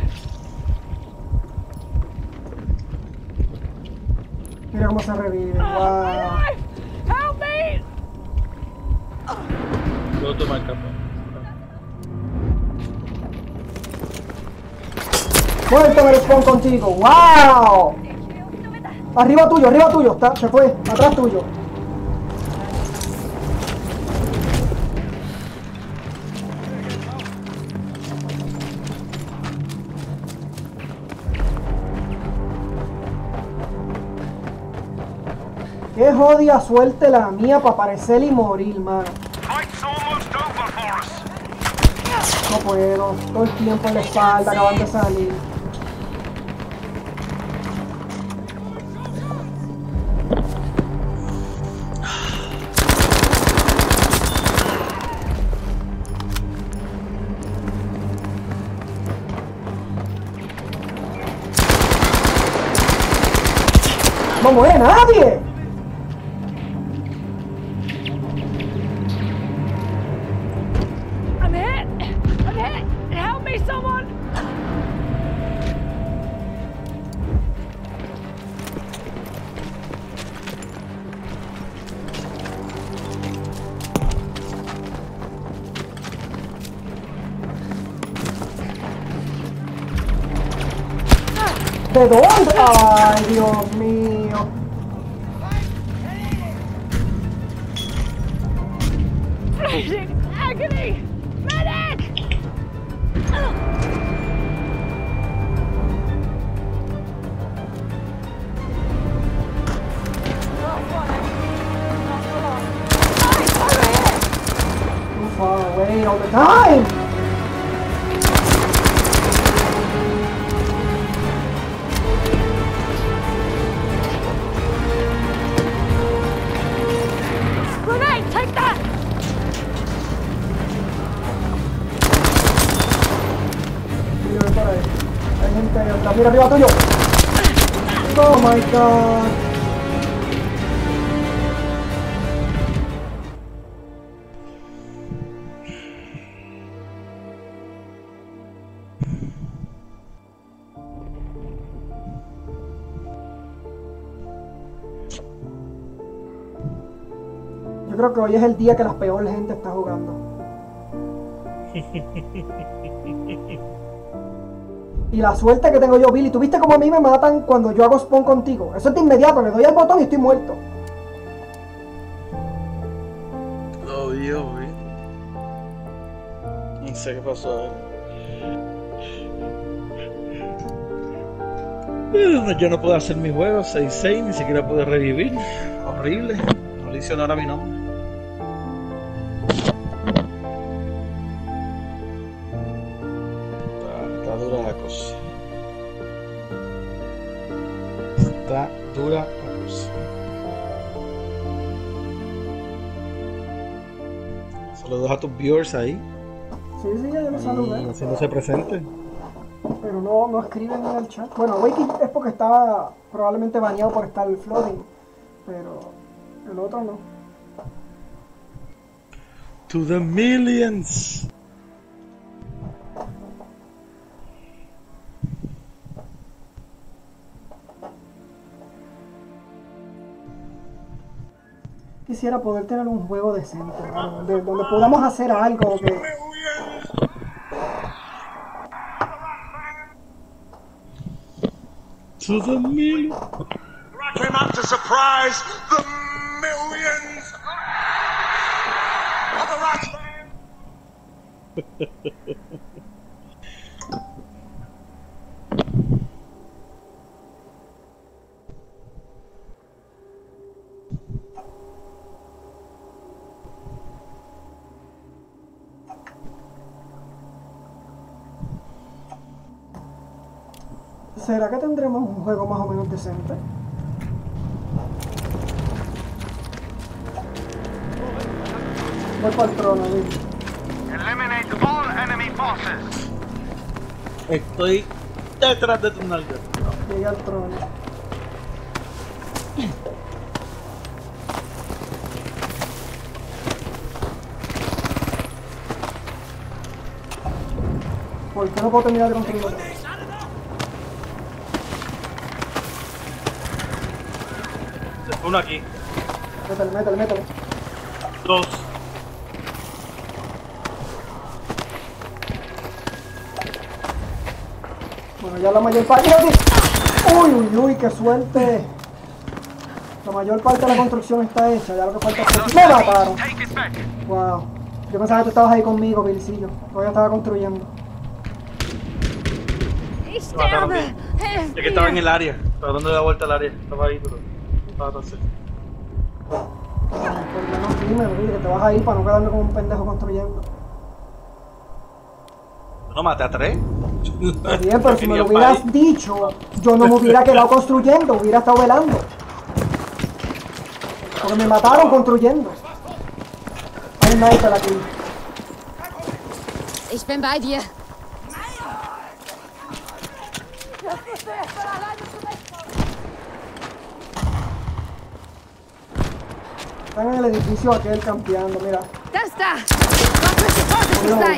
Mira cómo se revive, Oh, my wow. life! Help me! Puedo tomar café. Muerto me respondo contigo, wow. Arriba tuyo, arriba tuyo, está, se fue, atrás tuyo. Qué jodida suerte la mía para aparecer y morir, mano. Fight's almost over for us. No puedo, todo el tiempo en la espalda, acaban de salir. No muere nadie. I'm hit! I'm hit! Help me, someone! ¿De dónde? Ay, Dios mío. Bleeding agony! Medic! Too far away all the time. por ahí. Hay gente ahí atrás. Mira, arriba tuyo. Oh my god. Yo creo que hoy es el día que la peor gente está jugando. Y la suerte que tengo yo, Billy. ¿Tú viste cómo a mí me matan cuando yo hago spawn contigo? Eso es de inmediato, le doy al botón y estoy muerto. Lo vi, lo vi. No sé qué pasó ahí. Yo no puedo hacer mi juego, seis seis, ni siquiera pude revivir. Horrible. No le hice honor a mi nombre. Está dura la cosa. Está dura la cosa. Saludos a tus viewers ahí. Sí, sí, ya yo lo saludé. Haciéndose presente. Pero no, no escriben en el chat. Bueno, Wiki es porque estaba probablemente baneado por estar flooding. Pero el otro no. To the millions. Quisiera poder tener un juego decente, ¿no? donde, donde podamos hacer algo que... To the millions. Came out to surprise the millions of the Rats fan. ¿Será que tendremos un juego más o menos decente? Voy para el trono, Vic. Eliminate all enemy forces. Estoy detrás de tu nalga. Llegué al trono. ¿Por qué no puedo terminar de construirlo? Uno aquí. Métele, métele, métele. Dos. Bueno, ya la mayor parte... ¡Uy, uy, uy! ¡Qué suerte! La mayor parte de la construcción está hecha, ya lo que falta es que... ¡Me mataron! ¡Wow! Yo pensaba que tú estabas ahí conmigo, Vilcillo. Todavía estaba construyendo. Me mataron bien. Es que estaba en el área. Estaba dando la vuelta al área. Estaba ahí, pero... Estaba tan cerca. Por lo menos dime, Billy, que te vas a ir para no quedarme como un pendejo construyendo. ¿No maté a tres? Está bien, pero si me lo hubieras dicho, yo no me hubiera quedado construyendo, hubiera estado velando. Porque me mataron construyendo. Hay un sniper aquí. Ich bin bei dir. Están en el edificio aquel campeando, mira. Das da! Was müsste vorsichtig sein?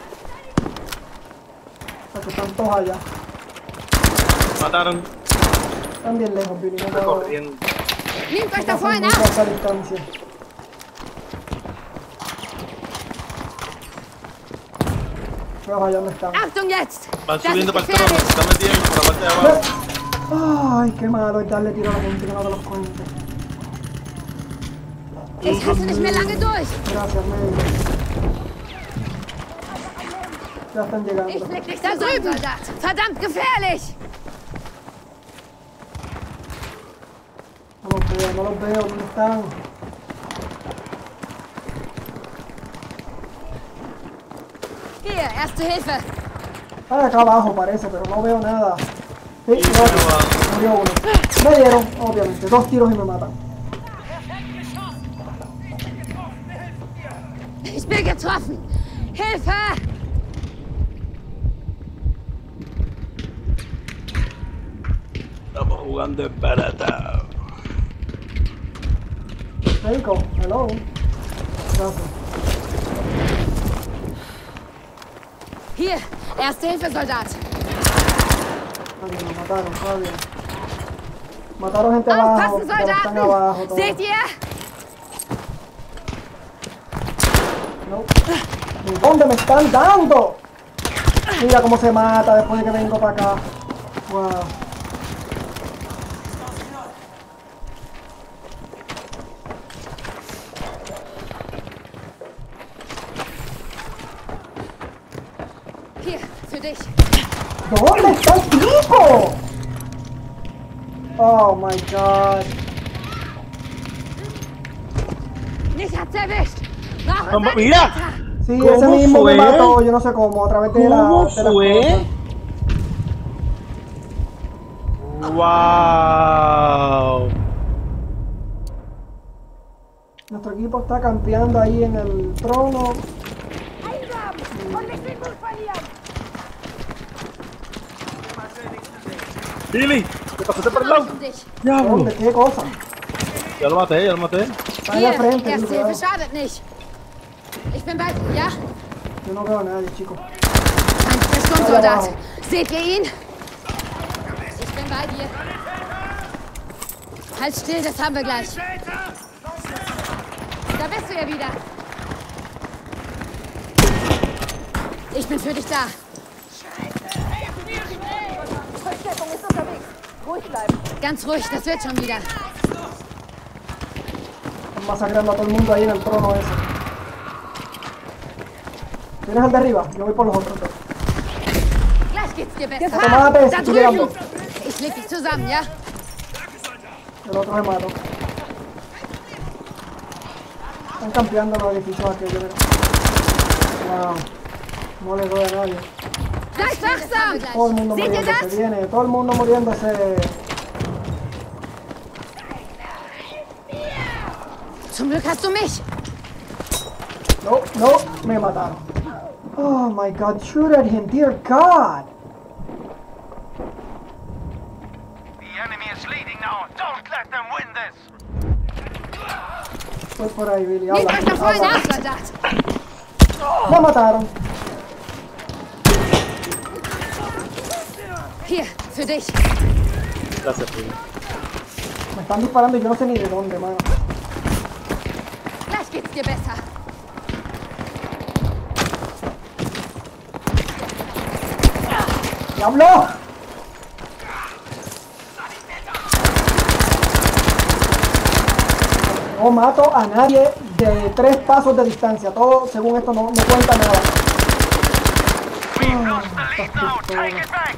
Porque están todos allá. Mataron. Están bien lejos, Billy. No puedo... Corriendo. Nehmt euch da no vorne puedo ab! esa distancia. Vamos allá, ¿dónde están? Achtung jetzt! Van Das subiendo ist para el trono. Se gefährlich! están metiendo por la parte de abajo. Ay, qué malo es darle tiro a la gente que no te los cuente. Ich halte nicht mehr lange durch! Gracias, Mary. Ya están llegando. Ich leg dich da drüben! Verdammt gefährlich! No los veo, no los veo, ¿dónde están? Hier, erste Hilfe! Ah, acá abajo parece, pero no veo nada. Sí, no, murió uno. Me dieron, obviamente, dos tiros y me matan. Ich bin getroffen! Hilfe! jugando en barata. Rico, hello. Gracias. Hier, Erste Hilfe, Soldat. Está bien, nos mataron, está bien. Mataron gente abajo, Aufpassen, pero están Soldaten! abajo todos. Seht ihr? No. ¿De dónde me están dando? Mira cómo se mata después de que vengo para acá. Wow. Hier, für dich. ¿Dónde está el tipo? Oh my god. Mich hat's erwischt. Brauche Vamos, seine mira. Leiter. Sí, ¿Cómo ese mismo fue? me mató, yo no sé cómo, a través de la... ¿Cómo de las fue? cosas. Wow. Nuestro equipo está campeando ahí en el trono. Eingraben und nicht den Mut verlieren. Billy, ¿qué pasaste por el lado? Um dich. Diablo. ¿Dónde? ¿Qué cosa? Ya lo maté, ya lo maté. Está ahí al Hier, frente, Erste cuidado. Hilfe schadet nicht. Ich bin bei dir, ja? Yo no veo a nadie, chicos. Ein Sturmsoldat. Seht ihr ihn? Ich bin bei dir. Halt still, das haben wir gleich. Da bist du ja wieder. Ich bin für dich da. Verstärkung ist unterwegs. Ruhig bleiben. Ganz ruhig, das wird schon wieder. Están masacrando a todo el mundo ahí en el trono ese. ¿Tienes el de arriba? Yo voy por los otros dos. Gleich geht's dir besser. Tomate, Da estoy llegando. drüben. Ich leg dich zusammen, ja? El otro se mató. Están campeando los edificios aquellos. Wow. No le doy a nadie. Seid wachsam! Todo el mundo Seht ihr muriéndose. das? Viene, todo el mundo muriéndose. Zum Glück hast du mich. No, no, me mataron. Oh my god, shoot at him, dear God. The enemy is leading now. Don't let them win this. Voy por ahí, Billy. Nehmt Habla, euch nach vorne habla. ab, Soldat. Me mataron. Hier, für dich. Gracias, Billy. Me están disparando y yo no sé ni de dónde, mano. Gleich geht's dir besser. ¡Diablo! No mato a nadie de tres pasos de distancia. Todo, según esto, no, no cuenta nada. We've lost the lead now. Take it back.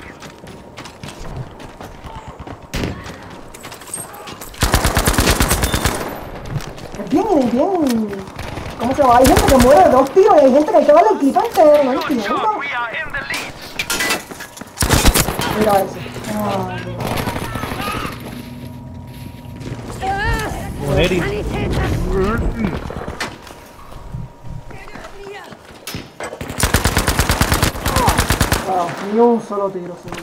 Es bien, bien... ¿Cómo se llama? Hay gente que muere de dos tiros y hay gente que hay que darle el equipo entero. No Good entiendo. job. We are in the lead. Mira ese. Ay, Dios. Mujer y... Sanitäter. Wow, ni un solo tiro, señor.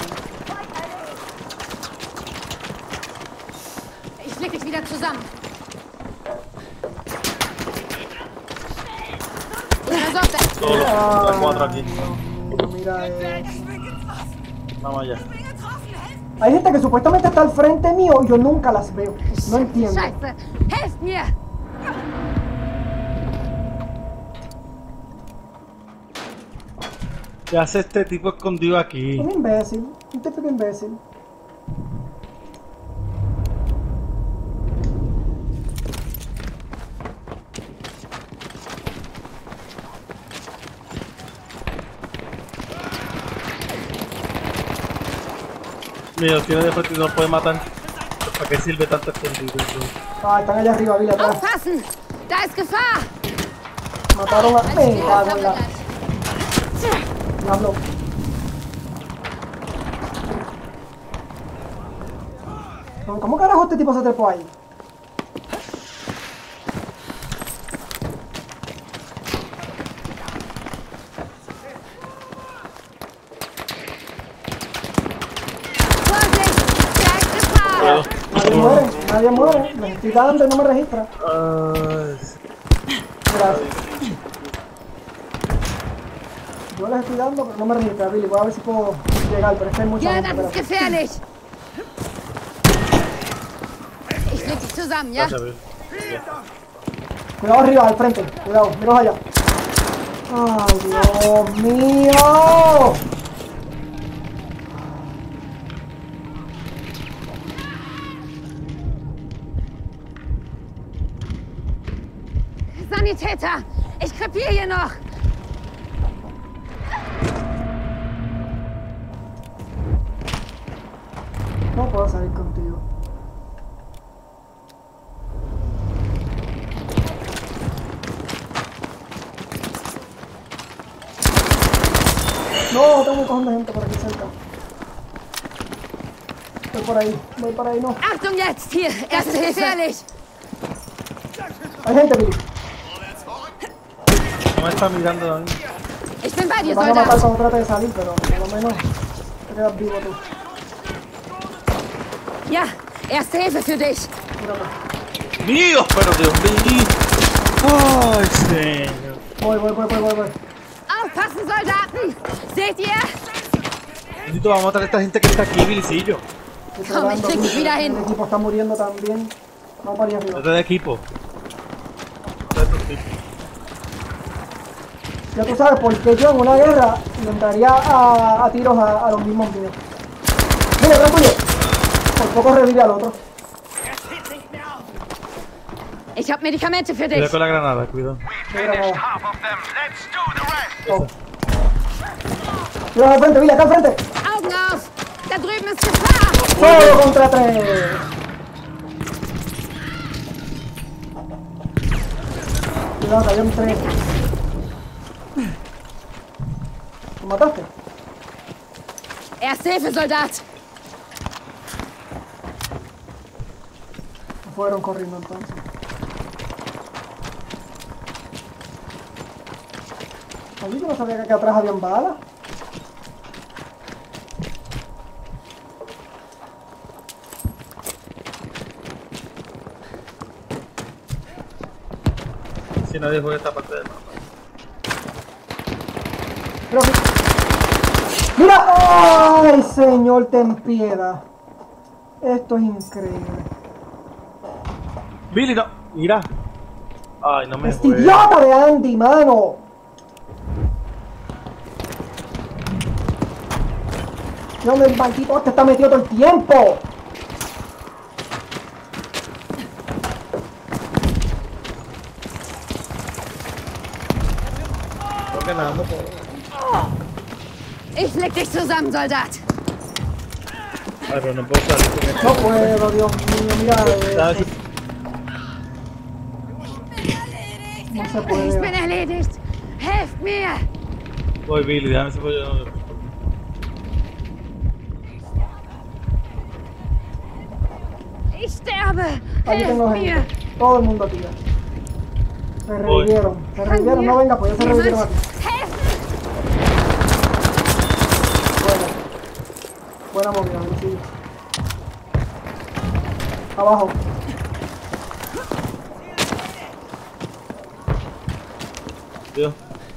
Ich leg dich wieder zusammen. Ich versorge dich. Solo, hay cuatro aquí. Mira eso. Vamos allá. Hay gente que supuestamente está al frente mío y yo nunca las veo. No entiendo. Scheiße. Helft mir. ¿Qué hace este tipo escondido aquí? Un imbécil. Un típico imbécil. Mira, si no de frente no puede matar. ¿Para qué sirve tanto escondido? Ah, están allá arriba, Billy, atrás. Aufpassen. Da ist Gefahr. Mataron a... Halt Me still, das cago haben en wir la... gleich. Diablo. ¿Cómo carajo este tipo se trepó ahí? Vorsicht. Da ist Gefahr. muere, nadie muere. Me estoy dando y no me registra. Uh, Gracias. Yo les estoy dando, pero no me registra, Billy. Voy a ver si puedo llegar, pero es que hay mucha Ja, gente. das ist Espérate. gefährlich. Ich leg dich zusammen, ja? gracias, Bill. Cuidado arriba, al frente. Cuidado, mira allá. ¡Ay, Dios mío! Sanitäter, ich krepiere hier noch. No puedo salir contigo. No, tengo un cojón de gente por aquí cerca. Voy por ahí, voy por ahí, no. Achtung jetzt, hier, das ist gefährlich. Hay gente, Billy. No me está mirando a mí. Ich bin bei Me dir, van a matar Soldat. cuando trate de salir, pero por lo menos te quedas vivo tú. Ja, erste Hilfe für dich. Mírame. Dios, pero Dios mío. Ay, señor. Voy, voy, voy, voy, voy, voy. Aufpassen, Soldaten. Seht ihr? Necesito, vamos a matar a esta gente que está aquí, Vilcillo. Estoy Komm, ich tratando, krieg dich Billy. wieder El hin. equipo está muriendo también. Vamos para allá arriba. Este de equipo. Estos tipos. Ya tú sabes por qué yo en una guerra le entraría a, a tiros a, a los mismos míos. Mira, atrás tuyo. Por poco revive al otro. Ich hab Medikamente für Cuidado dich. con la granada, cuidado. Finished half of them. Let's do the rest. Oh. Cuidado al frente, Billy, acá al frente. Augen auf. Da drüben ist Gefahr. Solo contra tres. Cuidado, que había un tres. ¿Lo mataste? Erste Hilfe, Soldat. Fueron corriendo entonces. Oye, yo no sabía que acá atrás habían balas. Si nadie juega esta parte del mapa. Creo que... ¡Mira! ¡Ay, señor, ten piedad! Esto es increíble. Billy, no. Mira. Ay, no me ¡Este juegue. idiota de Andy, mano! ¿Dónde el maldito este está metido todo el tiempo? Estoy ganando, por... Ich leg dich zusammen, Soldat. Ay, pero no puedo salir con esto. No puedo, Dios mío, mira ¿Sabes? eso. No se Ich puede. bin erledigt. Helft mir. Voy, Billy, déjame si voy yo. Ich sterbe. Aquí Helft tengo mir. gente. Todo el mundo aquí ya. Se revivieron. Se revivieron. No, venga, pues ya se revivieron aquí. Helft. Buena. Buena movida, sí. Abajo. Dios.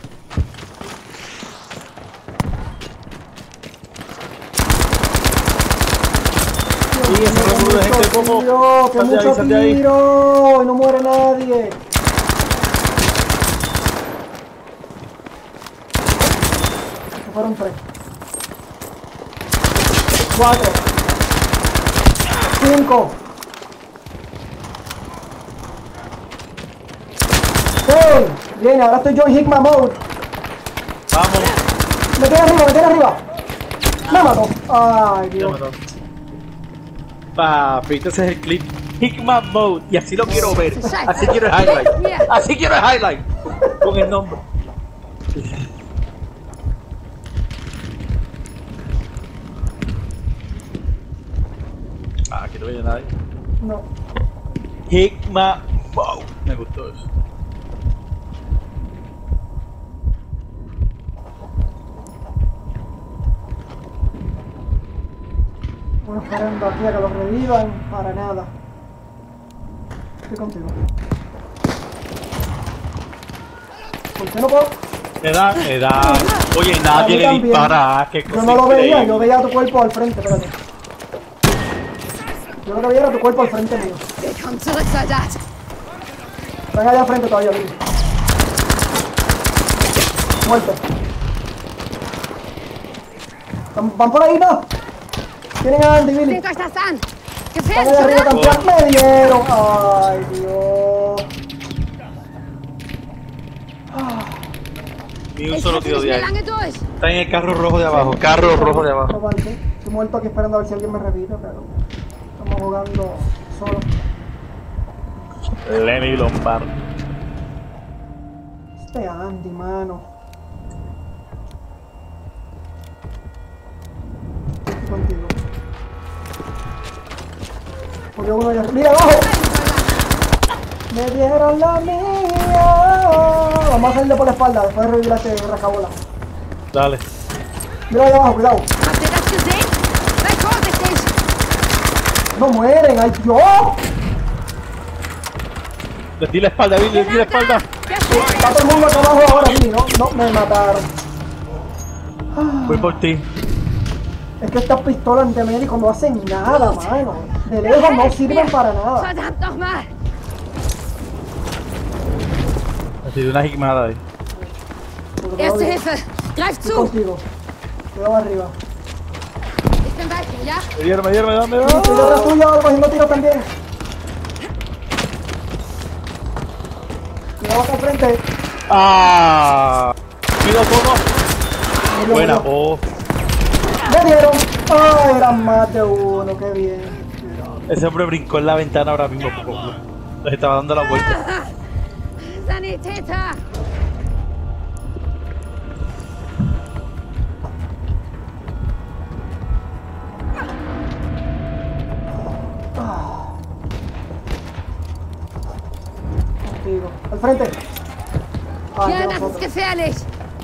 Sí, ese revuelo de gente como. Tiro, que Sal de ahí, mucho sal de ahí. tiro y no muere nadie. Se fueron tres. Cuatro. Cinco. Seis. Bien, ahora estoy yo en Hickman mode. Vamos. Me quedé arriba, me quedé arriba. Me mató. Ay, Ya Dios. mató. Papi, este es el clip. Hickman Mode. Y así lo quiero ver. Así quiero el highlight. Así quiero el highlight. Con el nombre. Ah, aquí no viene nadie. No. Hickman Mode. Me gustó eso. Uno esperando aquí a que lo revivan, para nada. Estoy contigo. ¿Por qué no puedo? Me da, me da. Oye, nadie le dispara. Qué yo no lo veía, yo veía tu cuerpo al frente, espérate. Yo lo que veía era tu cuerpo al frente mío. Willkommen zurück, Soldat. Están allá al frente todavía, Billy. Muerto. ¿Van por ahí, no? Tienen a Andy, Billy. Seht euch das an! Están Gefährlich, allá arriba oder? también. Me dieron. Ay, Dios. Ni un Ich solo halte tiro nicht de mehr ahí. lange durch. Está en el carro rojo de abajo. Carro rojo de abajo. Aparte, estoy muerto aquí esperando a ver si alguien me revive, pero estamos jugando solo. Lenny Lombard. Este Andy, mano. Estoy contigo. Porque uno ya... ¡Mira abajo! Me dieron la mía. Vamos a salirle por la espalda, después de revivir a este racabola. Dale. Mira ahí abajo, cuidado. Habt ihr das gesehen? Seid vorsichtig! No mueren, ay Dios. Le di la espalda, Billy, le di la espalda. Der Schuss! Está todo el mundo acá abajo ahora, Billy, no, no, me mataron. Voy por ti. Es que estas pistolas antimédicos no hacen nada, mano. De lejos no sirven para nada. Verdammt nochmal! Me tiré una jigmada ahí. Erste Hilfe! Greif Estoy zu! contigo. Cuidado arriba. Ich bin bei dir, ja? Me dieron, me dieron, me dieron, me Estoy dieron. detrás tuyo, cogiendo tiro también. Cuidado acá al frente. ¡Ah! ¡Pido todo! Murió, Buena, murió. oh. Me dieron. Ah, eran más de uno, qué bien. Ese hombre brincó en la ventana ahora mismo. Les estaba dando la vuelta. Sanitäter! Contigo. Al frente. Ah, Ja, ya das ist nosotros. gefährlich!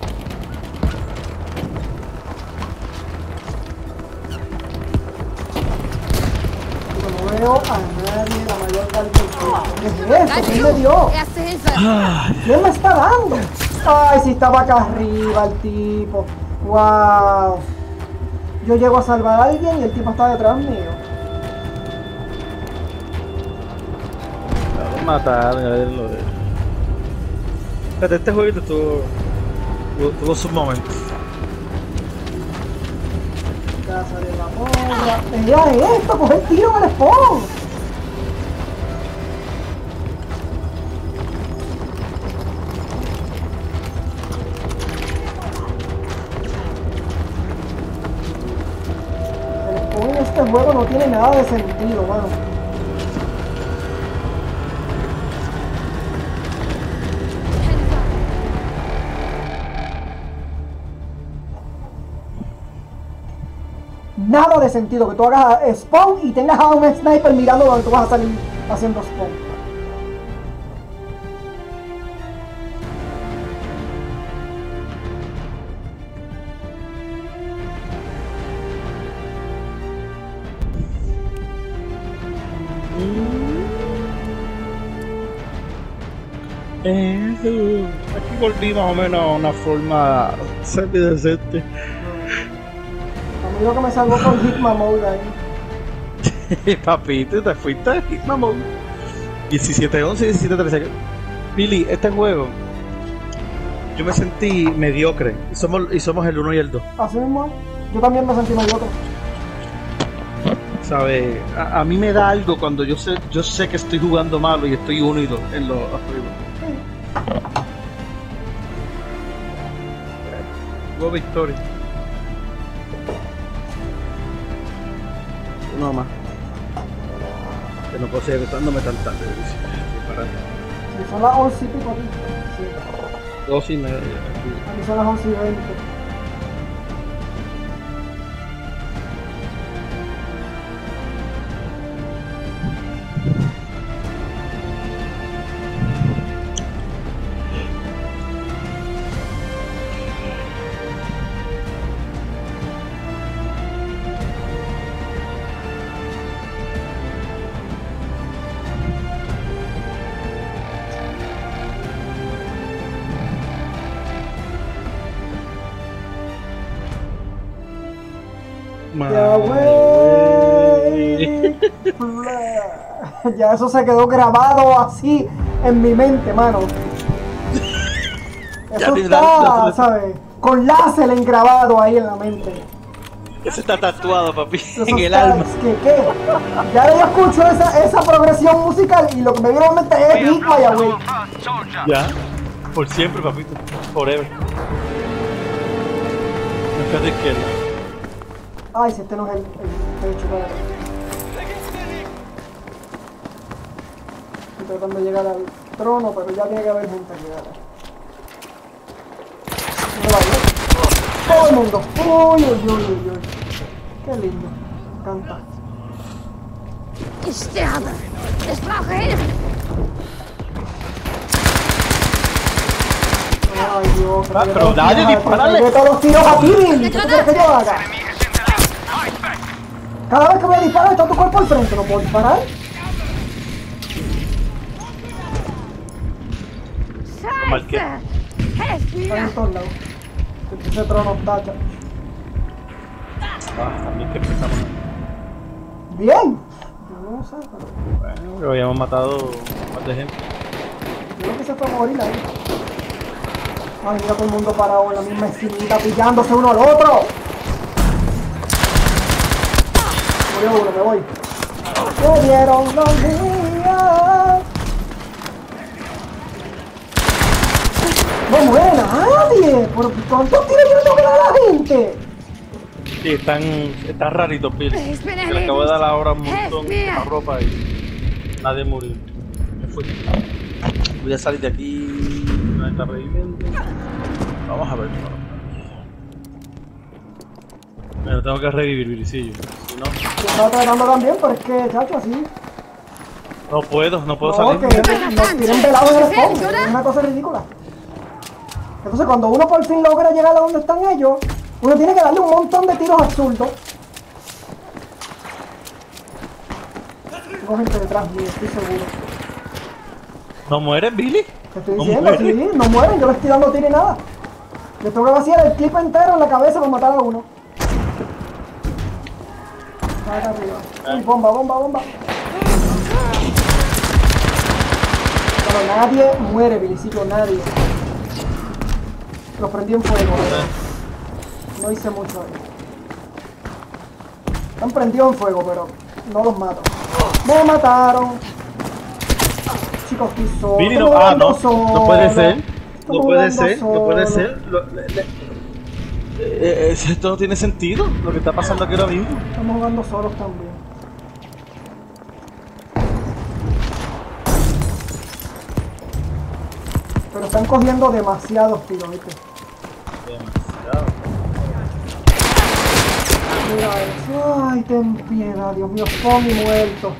No veo a nadie la mayor parte del tiempo. ¿Qué es esto? Greif ¿Quién me zu! dio? Erste Hilfe! ¿Quién me está dando? Ay, si estaba acá arriba el tipo. Wow. Yo llego a salvar a alguien y el tipo está detrás mío. Matar, lo de. Fíjate, este jueguito tuvo. tuvo, tuvo sus momentos. Casa de la morra. Mira esto, coger tiro en el spawn. El spawn en este juego no tiene nada de sentido, mano. Nada de sentido que tú hagas spawn y tengas a un sniper mirando donde tú vas a salir haciendo spawn. Eh, aquí volví más o menos a una forma semi-decente. A mí lo que me salvó con Hitman Mode ahí. Papito, te fuiste a Hitman Mode. diecisiete once y diecisiete trece. Billy, este juego yo me sentí mediocre y somos, y somos el uno y el dos. Así mismo, yo también me sentí mediocre. ¿Sabes? A, a mí me da algo cuando yo sé, yo sé que estoy jugando malo y estoy uno y dos en los juegos. Juego victoria. Uno más. Que no puedo seguir gustándome tan tarde. Si son las once y pico aquí. Sí. Dos y media. A mí son las once y veinte. Ya, güey. Ya eso se quedó grabado así en mi mente, mano. Eso está, ¿sabes? Con láser engrabado ahí en la mente. Eso está tatuado, papi, Eso en el está, alma. es que, ¿qué? Ya yo escucho esa, esa progresión musical y lo que me viene a la mente es Hitman, ya, güey. First soldier. Ya, por siempre, papito. Forever. Acá de izquierda. Ay, si este no es el, el techo, para. Estoy tratando de llegar al trono, pero ya tiene que haber gente que llegar. ¿Dónde va, no? Todo el mundo. Uy, uy, uy, uy, uy. Qué lindo. Me encanta. Ich sterbe. Ich brauche Hilfe. Ay, Dios. Ah, pero dale, dispárale. Que todos los tiros a ti, Billy. ¿Qué tú quieres que yo haga? Enemy is in the left. Fight back. Cada vez que voy a disparar está tu cuerpo al frente. ¿No puedo disparar? Marqué. Scheiße. Helft Están mir. en todos lados. Ese trono está, chacho. Ah, también que empezamos. Bien. Yo no sé, pero Bueno, pero habíamos matado más de gente. yo creo que se fue a morir ahí. Ay, mira todo el mundo parado en la misma esquinita, pillándose uno al otro. Murió uno, me voy. Murieron los días. No muere nadie. ¿Por cuántos tiros yo le tengo que dar a la gente? Sí, están, están raritos, Billy. Ich bin Que le acabo de dar erledigt. ahora un montón Helft a mir. ropa y nadie murió. Me fui. Voy a salir de aquí. No está reviviendo. Vamos a ver. Bueno, tengo que revivir, Bilicillo. Si no, Yo estaba tratando también, pero es que, chacho, así. no puedo, no puedo No, salir. que nos tiren velados en el spawn. Es una cosa ridícula. Entonces, cuando uno por fin logra llegar a donde están ellos, uno tiene que darle un montón de tiros absurdos. Tengo gente detrás mío, estoy seguro. ¿No mueres, Billy? Te estoy No diciendo, muere. sí, no mueren, yo les estoy dando tiro y nada. Les tengo que vaciar el clip entero en la cabeza para matar a uno. Acá arriba. Uy, bomba, bomba, bomba. Pero nadie muere, Bilicillo, nadie. Los prendí en fuego. No hice mucho ahí. Están prendidos en fuego, pero no los mato. ¡Me mataron! Chicos, estoy solo. Billy, Estoy no, ah, jugando no, solo. no puede ser. Estoy No puede jugando ser, no puede solo. ser. Lo- le- le- eh, eh, esto no tiene sentido, lo que está pasando aquí ahora mismo. Estamos jugando solos también. Pero están cogiendo demasiados tiros, ¿viste? Demasiado. Mira eso. Ay, ten piedad, Dios mío, son y muertos.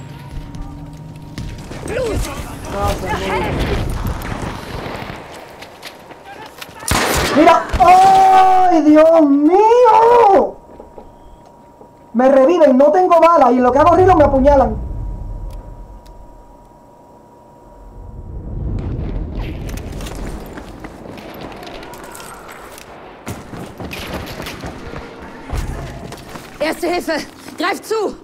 Gracias, Dios. Mira, ¡ay, Dios mío! Me reviven, no tengo balas y en lo que hago ruido me apuñalan. Erste Hilfe. Greif zu.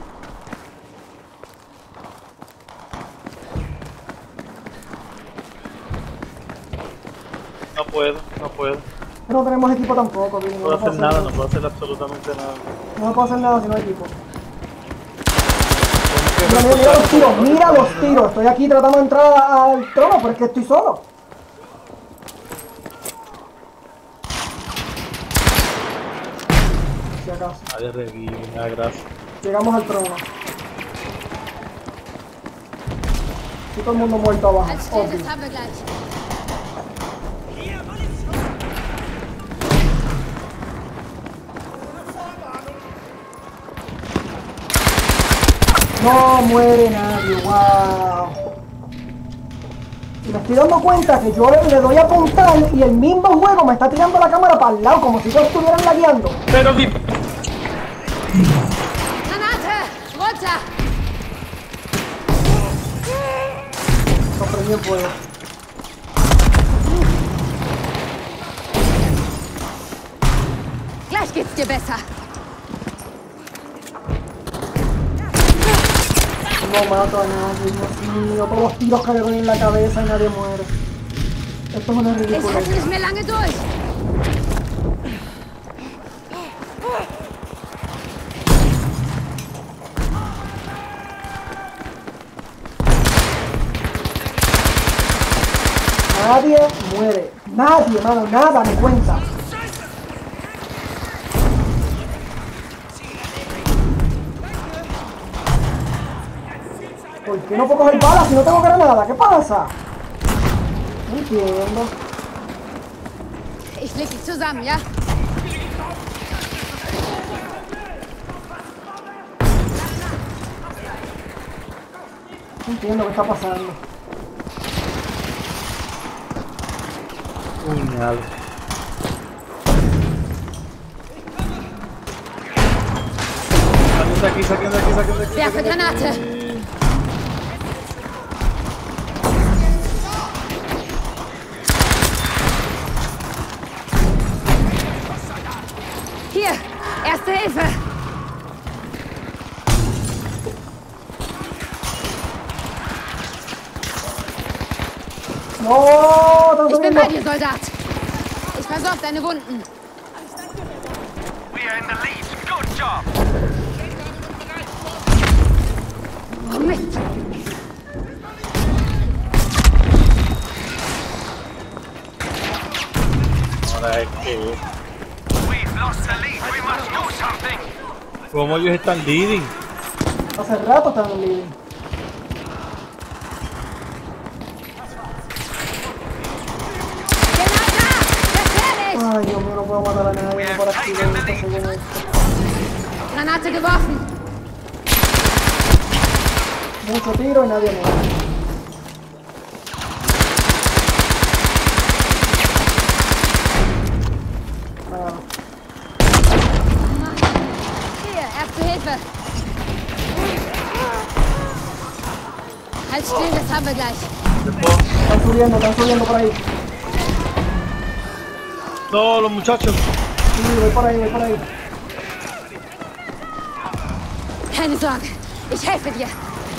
No puedo, no puedo. No tenemos equipo tampoco, Billy, No puedo hacer nada, no puedo hacer absolutamente nada. No puedo hacer nada si no hay equipo. Tengo que Mira, mira, mira los tiros, reportar- mira los tiros. Estoy aquí tratando de entrar a- al trono, pero es que estoy solo. Si acaso. Nadie revive, nada, gracias. Llegamos al trono. Y todo el mundo muerto abajo. Halt still, Obvio. das haben wir gleich. No muere nadie, wow. Y me estoy dando cuenta que yo le doy a apuntar y el mismo juego me está tirando la cámara para el lado, como si yo estuvieran lagueando. Pero di- Granate. Runter. Lo prendí en fuego. Gleich geht's dir besser. no mato a nadie, Dios mío. Todos los tiros que le doy en la cabeza y nadie muere. Esto es una Ich ridícula. halte nicht mehr lange durch. Nadie muere. Nadie, mano. Nada me cuenta. ¿Por qué no puedo coger balas si no tengo granada? ¿Qué pasa? No entiendo. Ich leg dich zusammen, ja? No entiendo qué está pasando. Puñal. Saquen de aquí, saquen de aquí, saquen de aquí. Werfe Granate. Hier, Erste Hilfe. No, no, Ich bin no. bei dir, Soldat. Ich versorge deine Wunden. We are in the lead. Good job. Oh, Mist. Ahora es que... We've lost the lead. We must do something. ¿Cómo ellos están leading? Hace rato están en living. Granate! Gefährlich! Ay, Dios mío, no puedo matar a nadie por accidente según esto. Granate geworfen. Mucho tiro y nadie muere. Nada. Hier, Erste Hilfe. Halt still, das haben wir gleich. Después... Están subiendo, están subiendo por ahí. No, los muchachos. Sí, voy por ahí, voy por ahí. Keine Sorge, ich helfe dir.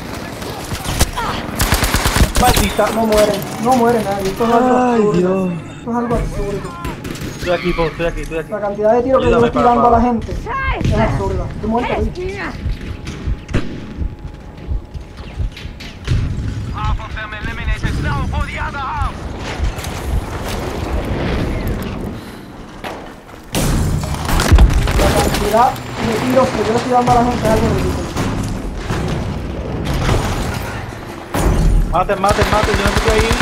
Maldita. No mueren, no muere nadie. Esto es algo Ay, absurdo. Dios. Esto es algo absurdo. Estoy aquí, po, estoy aquí, estoy aquí. La cantidad de tiros que yo Ayúdame, le estoy para, dando a la para. gente es Scheiße! absurda. Estoy muerto Helft ahí. mir! Half of them eliminated. Now for the other half. La cantidad de tiros que yo le estoy dando a la gente es algo ridículo. Maten, maten, maten, yo no estoy ahí.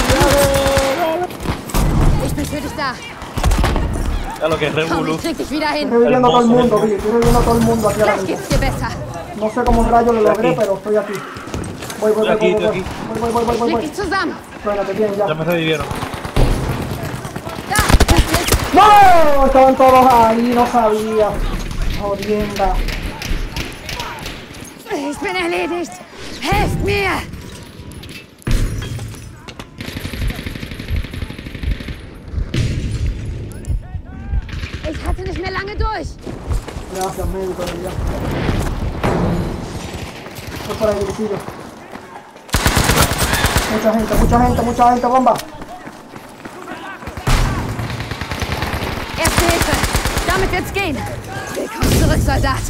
Ich bin für dich da. Ya lo que es Komm, Revolu. ich krieg dich wieder Estoy hin. reviviendo a todo el Hermoso, mundo, hermoso. Billy. Estoy reviviendo a todo el mundo aquí ahora Gleich mismo. geht's dir besser. No sé cómo rayos lo logré, aquí. pero estoy aquí. Voy, voy, voy, Estoy aquí, voy, estoy voy, aquí. voy, voy, voy, voy, voy, Leg voy. dich zusammen. Espérate, bien, ya. Ya me revivieron. Da, das ist. ¡No! Estaban todos ahí, no sabía. Jodienda. Ich bin erledigt. Helft mir! Ich halte nicht mehr lange durch. Gracias, médico, ya. Voy por ahí, Luisillo. Mucha gente, mucha gente, mucha gente, bomba. Erste Hilfe. Damit wird's gehen. Willkommen zurück, Soldat.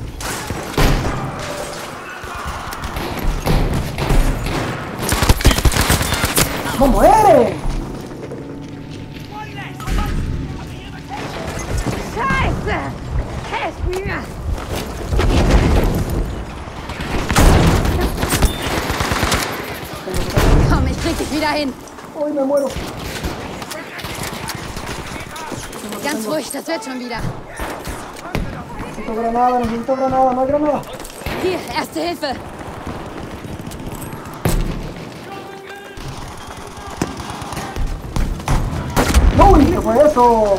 ¡No muere! Scheiße! Helft mir! Komm, ich krieg dich wieder hin. ¡Uy, me muero! Ganz ruhig, das wird schon wieder. Necesito granada, necesito granada, no hay granada. Hier, Erste Hilfe. ¡Uy! ¿Qué fue eso?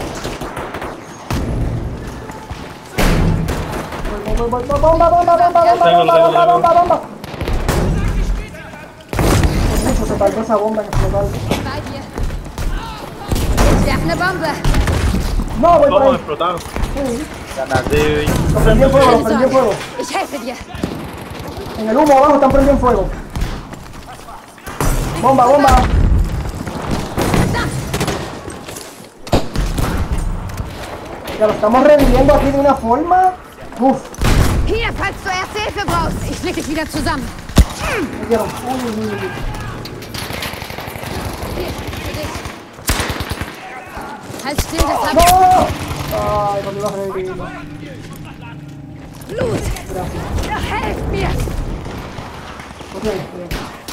Voy, voy, voy, voy, bomba, bomba, bomba, bomba, Tengo, bomba, tengo, bomba, tengo. bomba, bomba. Mucho se tardó esa bomba en explotar. Bei dir. Ich werfe eine Bombe. No, voy por Todos ahí. explotaron. Sí. Ganas de... Lo prendí en fuego, lo Keine prendí en fuego. Sorge. Ich helfe dir. En el humo abajo están prendiendo fuego. Bomba, bomba. Ya lo estamos reviviendo aquí de una forma. Uf. Hier, falls du erste Hilfe brauchst. Ich leg dich wieder zusammen. Me dieron. Uy, uy, uy. Hier, für dich. Halt still, das hab ¡No! ich. Ay, no me iba a revivir. Blut. Gracias. Ja, helft mir. Ok, bien.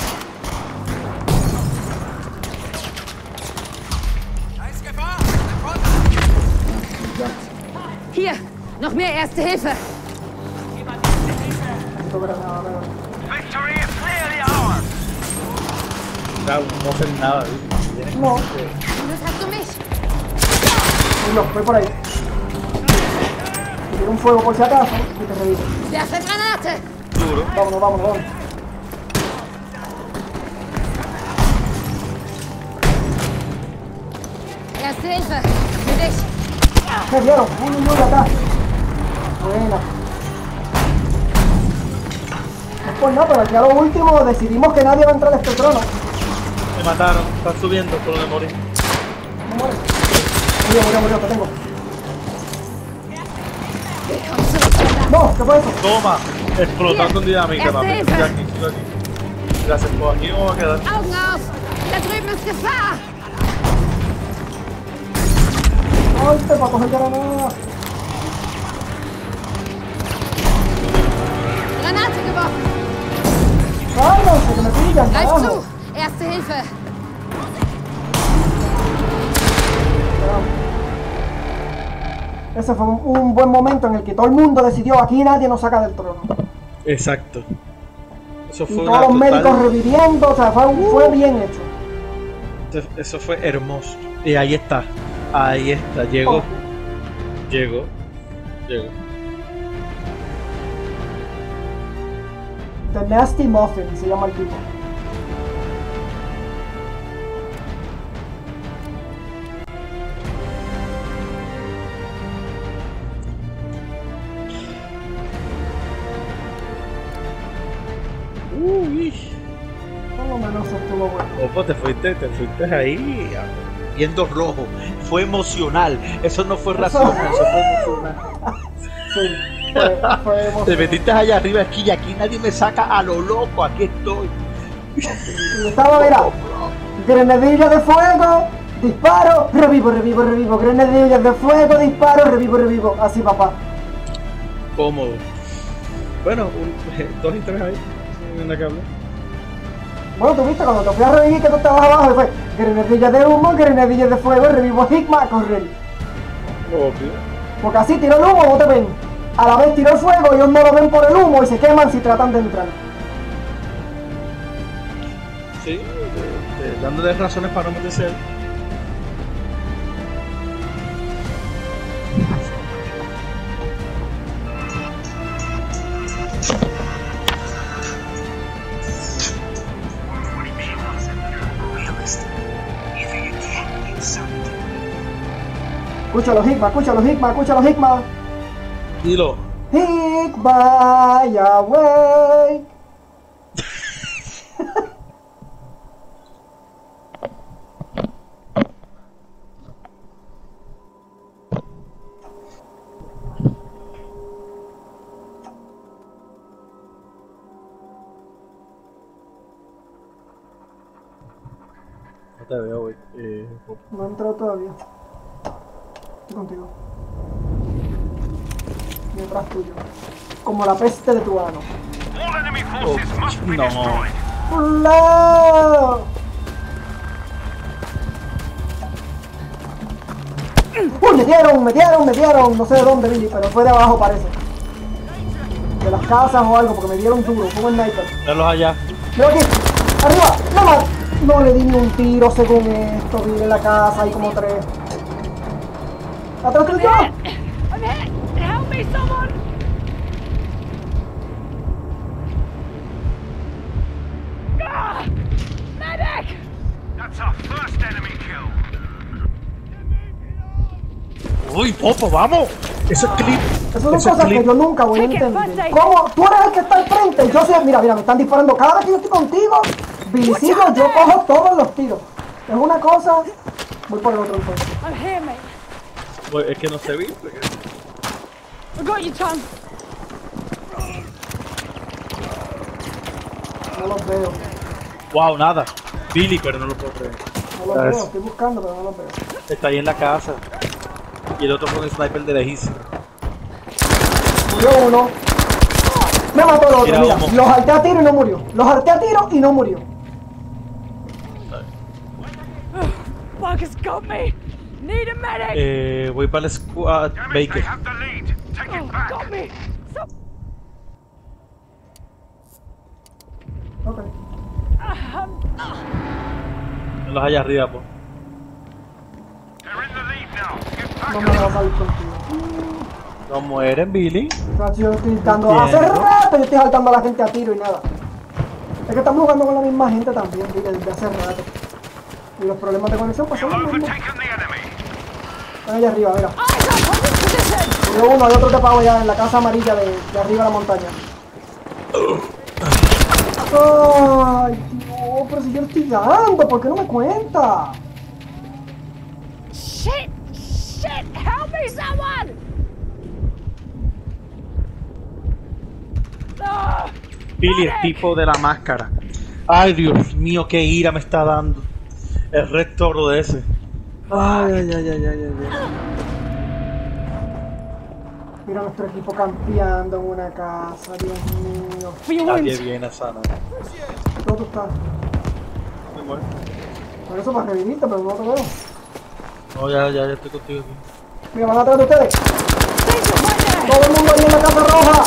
Hier, noch mehr Erste Hilfe. Necesito granada, granada. Victory is clearly ours. Claro, no hacen nada. ¿Viste? No, Und das hast du mich. no, voy por ahí. Te tiro un fuego por si acaso y te revivo. Werfe Granate. Duro. Vámonos, vámonos, vámonos. Erste Hilfe. Für dich. ¿Qué vieron? Uy, uy, uy, acá. Buena. No es por nada, pero aquí a lo último decidimos que nadie va a entrar a este trono. Me mataron. Están subiendo por donde morí. No muere. Murió, murió, murió, te tengo. Willkommen zurück, Soldat. No, ¿qué fue eso? Toma. Explotando un dinamita, Erste papi. Hilfe. Estoy aquí, estoy aquí. Gracias por aquí. Vamos a quedar. Augen auf. Da drüben ist Gefahr. Salte para coger granada. Granate geworfen. Cállense, que me pillan, Greif carajo. zu. Erste Hilfe. Ese fue un, un buen momento en el que todo el mundo decidió aquí nadie nos saca del trono. Exacto. Eso Y fue todos una los total- médicos reviviendo, o sea, fue, un- fue bien hecho. Eso- Eso fue hermoso. Y ahí está. Ahí está. Llegó. Oh, Llegó. Llegó. The Nasty Muffin se llama el tipo. Uy. Por lo menos estuvo bueno. Opo, te fuiste, te fuiste ahí a- viendo rojo. Fue emocional. Eso no fue racional, eso fue emocional. Sí, fue, fue Te emocionante. metiste allá arriba aquí y aquí nadie me saca a lo loco. Aquí estoy. Y estaba, mira, granadilla de fuego, disparo, revivo, revivo, revivo, granadillas de fuego, disparo, revivo, revivo. Así, papá. Cómodo. Bueno, un, dos y tres ahí. En la cable. Bueno, tú viste, cuando te fui a revivir que tú estabas abajo, y fue granadilla de humo, granadilla de fuego, revivo Higma, a correr. Obvio. Porque así tiró el humo, no te ven. A la vez tiró el fuego, ellos no lo ven por el humo y se queman si tratan de entrar. Sí, de- de- dándole razones para no meterse ahí. Escúchalo, Higma, escúchalo, Higma, escúchalo, Higma. Dilo. Higma, Yahweh. No te veo, güey. Eh, No he entrado todavía. Estoy contigo. Detrás tuyo. Como la peste de tu ano. All enemy forces Oh, must be no. destroyed. ¡Hola! ¡Uy, me dieron, me dieron, me dieron! No sé de dónde, Billy, pero fue de abajo, parece. De las casas o algo, porque me dieron duro, como un sniper. verlos allá. ¡Mira aquí! ¡Arriba! ¡No, ma- no le di ni un tiro según esto, Billy, en la casa, hay como tres. ¡Atrás tuyo! I'm hit! Help me, someone! Ah! Medic! That's our first enemy kill. Uy, Popo, vamos. Eso es clip. Esas son cosas que yo nunca voy a entender. ¿Cómo? Tú eres el que está al frente. Yo soy. Mira, mira, me están disparando. Cada vez que yo estoy contigo, Bilicillo, yo cojo todos los tiros. Es una cosa. Voy por el otro entonces. Pues es que no se vi. No los veo. Wow, nada. Billy, pero no lo puedo creer. No los veo. Estoy buscando, pero no los veo. Está ahí en la casa. Y el otro con el sniper de lejísimo. Murió uno. Me mató el otro, mira. mira. Los harté a tiro y no murió. Los harté a tiro y no murió. Marcus got me. Need a medic. Eh, voy para el squad Damn it, Baker. they have the lead. Take it back. Got me. So, Ok. Los allá arriba, pues. They're in the lead now. Get back. No me va a salir contigo. No mueren, Billy. O sea, yo estoy dando. Hace rato yo estoy saltando a la gente a tiro y nada. Es que estamos jugando con la misma gente también, mire, desde hace rato. Y los problemas de conexión pues son You've los mismos. overtaken the enemy. Están allá arriba, mira. eyes up on this position. Murió uno, hay otro tapado allá en la casa amarilla de, de arriba de la montaña. Ay, Dios, pero si yo le estoy dando, ¿por qué no me cuenta? Shit! Shit! Help me, someone! Ah, Billy, el tipo de la máscara. Ay, Dios mío, qué ira me está dando. El Red Toro de ese. Ay, ay, ay, ay, ay, ay. Mira nuestro equipo campeando en una casa, Dios mío. for your Nadie wounds. viene sana. ¿Dónde tú estás? Me muero. Por eso para revivirte, pero no te veo. No, ya, ya, ya estoy contigo aquí. Mira, van atrás de ustedes. Danger right there. Todo el mundo ahí en la casa roja.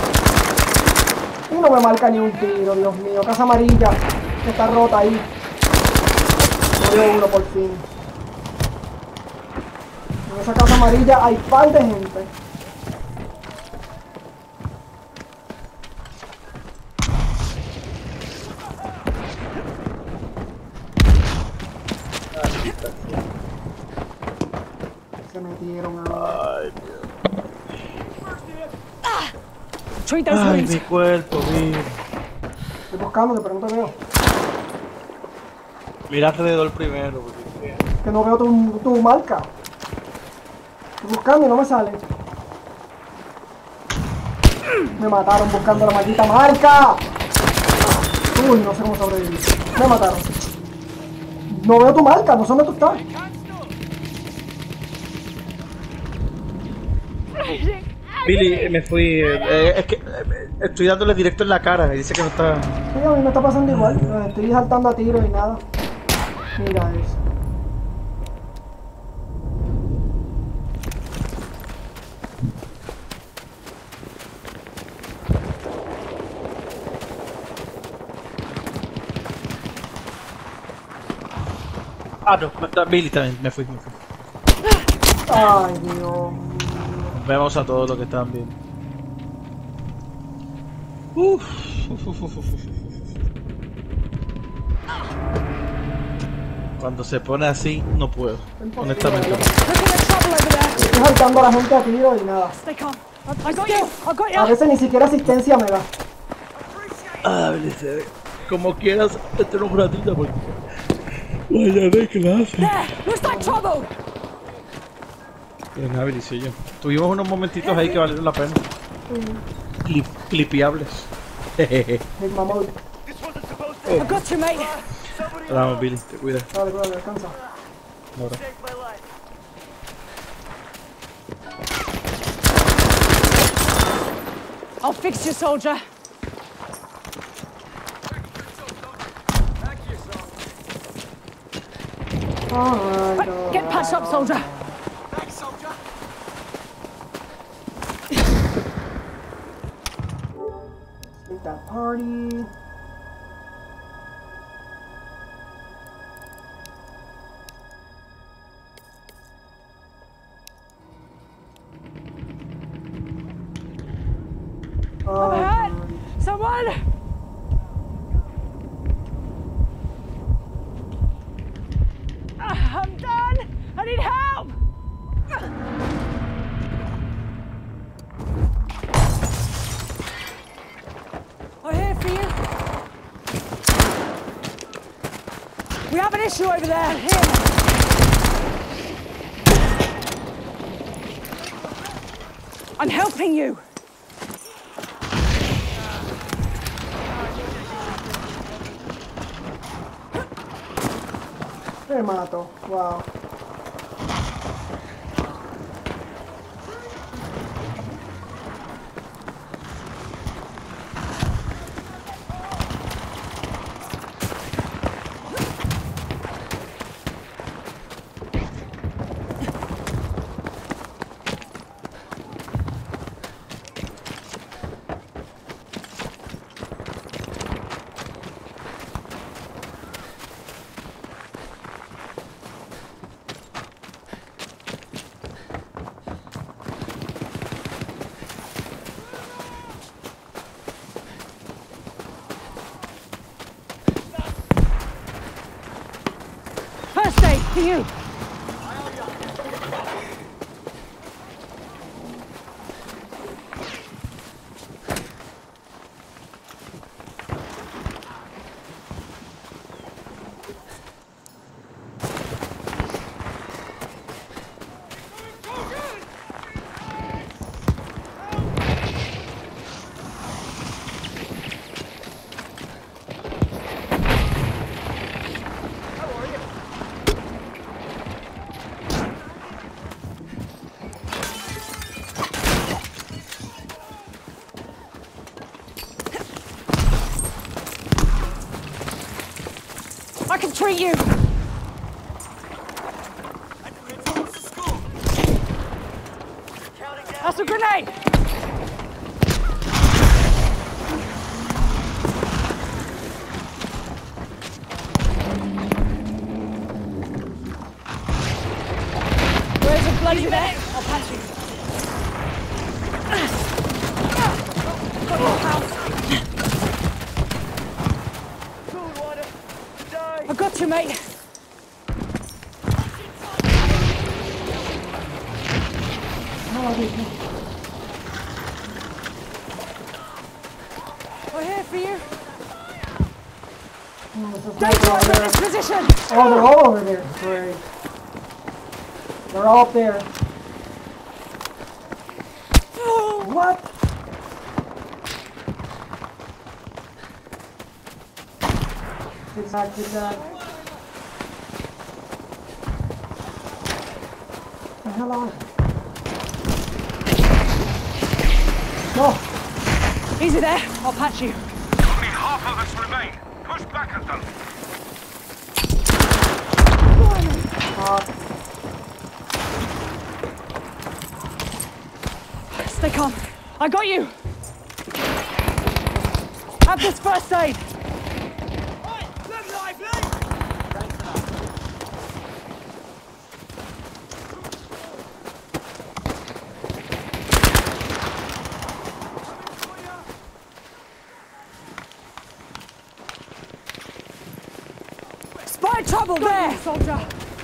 Y no me marca ni un tiro, Dios mío. Casa amarilla, que está rota ahí. Murió uno por fin. En esa casa amarilla hay par de gente. Se metieron a... Ay, Dios. Treat those Ay, wounds. mi cuerpo, Billy. Estoy buscándote, pero no te veo. Mira alrededor primero, porque... Que no veo tu, tu marca. Estoy buscando y no me sale. Me mataron buscando la maldita marca. Uy, no sé cómo sobrevivir. Me mataron. No veo tu marca, no sé dónde tú estás. Billy, eh, me fui... eh, eh, es que eh, estoy dándole directo en la cara y dice que no está... Sí, a mí me está pasando igual. Los estoy saltando a tiro y nada. Mira eso. Ah, no, está- Billy también, me fui, me fui. Ay, Dios. Vemos a todos los que están bien. Uf, uf, uf, uf, uf, uf. Cuando se pone así, no puedo. Honestamente. Look at the trouble over there. Estoy saltando a la gente a tiro y nada. Stay calm. I I got you. I got A you. veces ni siquiera asistencia me da. Ah, Billy, se- como quieras, este un ratito porque... Vaya de clase. There. Looks like trouble. Pues nada, Billy, soy yo. Tuvimos unos momentitos ahí que valieron la pena. Clip, clipiables. Jejeje. Big Mamón. I got you, mate. Vamos, Billy, te cuidas. Dale, dale, descansa. Ahora. I'll fix you, soldier. Ay, Quick, no. get patched up, soldier. Take that party. I'm hurt. Someone. Ah, I'm done. I need help. issue over there. Here. I'm helping you. Me mato. Wow. First aid for you. I can treat you. That's a grenade. Where's the bloody medic? I'll patch you. Got your house. I got you, mate. We're here for you. Danger over this position. Oh, they're all over there. Great. They're all up there. What? Zigzag, zigzag. What the hell are they? No! Easy there. I'll patch you. Only half of us remain. Push back at them. Uh, Stay calm. I got you. Have this first aid. Spy trouble there, soldier.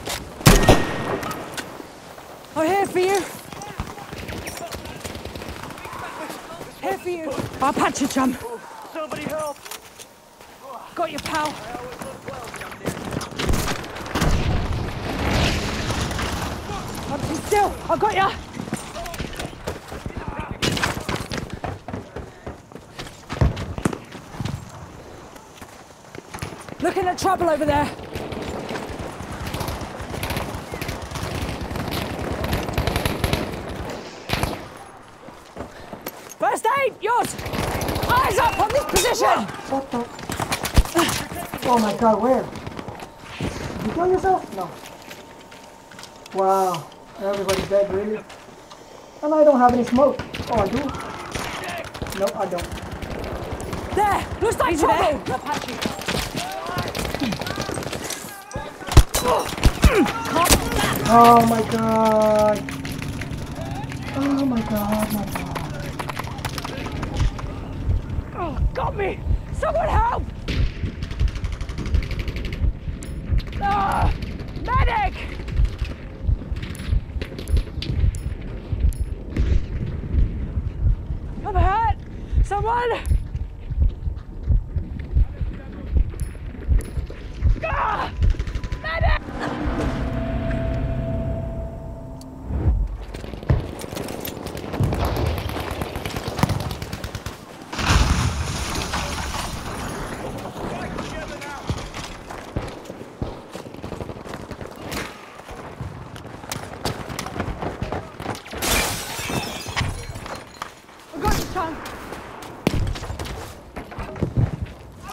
I'm here for you. Here for you. I'll patch you, chum. Somebody help! Got your pal. Hold still. I got ya. Looking at trouble over there. First aid, yours. Eyes up on this position. what the? Oh my god, where? Did you kill yourself? No. Wow. Everybody's dead, really? And I don't have any smoke. Oh, I do? No, I don't. There. Looks like trouble. I'll patch you. Oh my god. Oh my god, my god. Oh, got me. Someone help. Ah, medic. I'm hurt. Someone. Ah!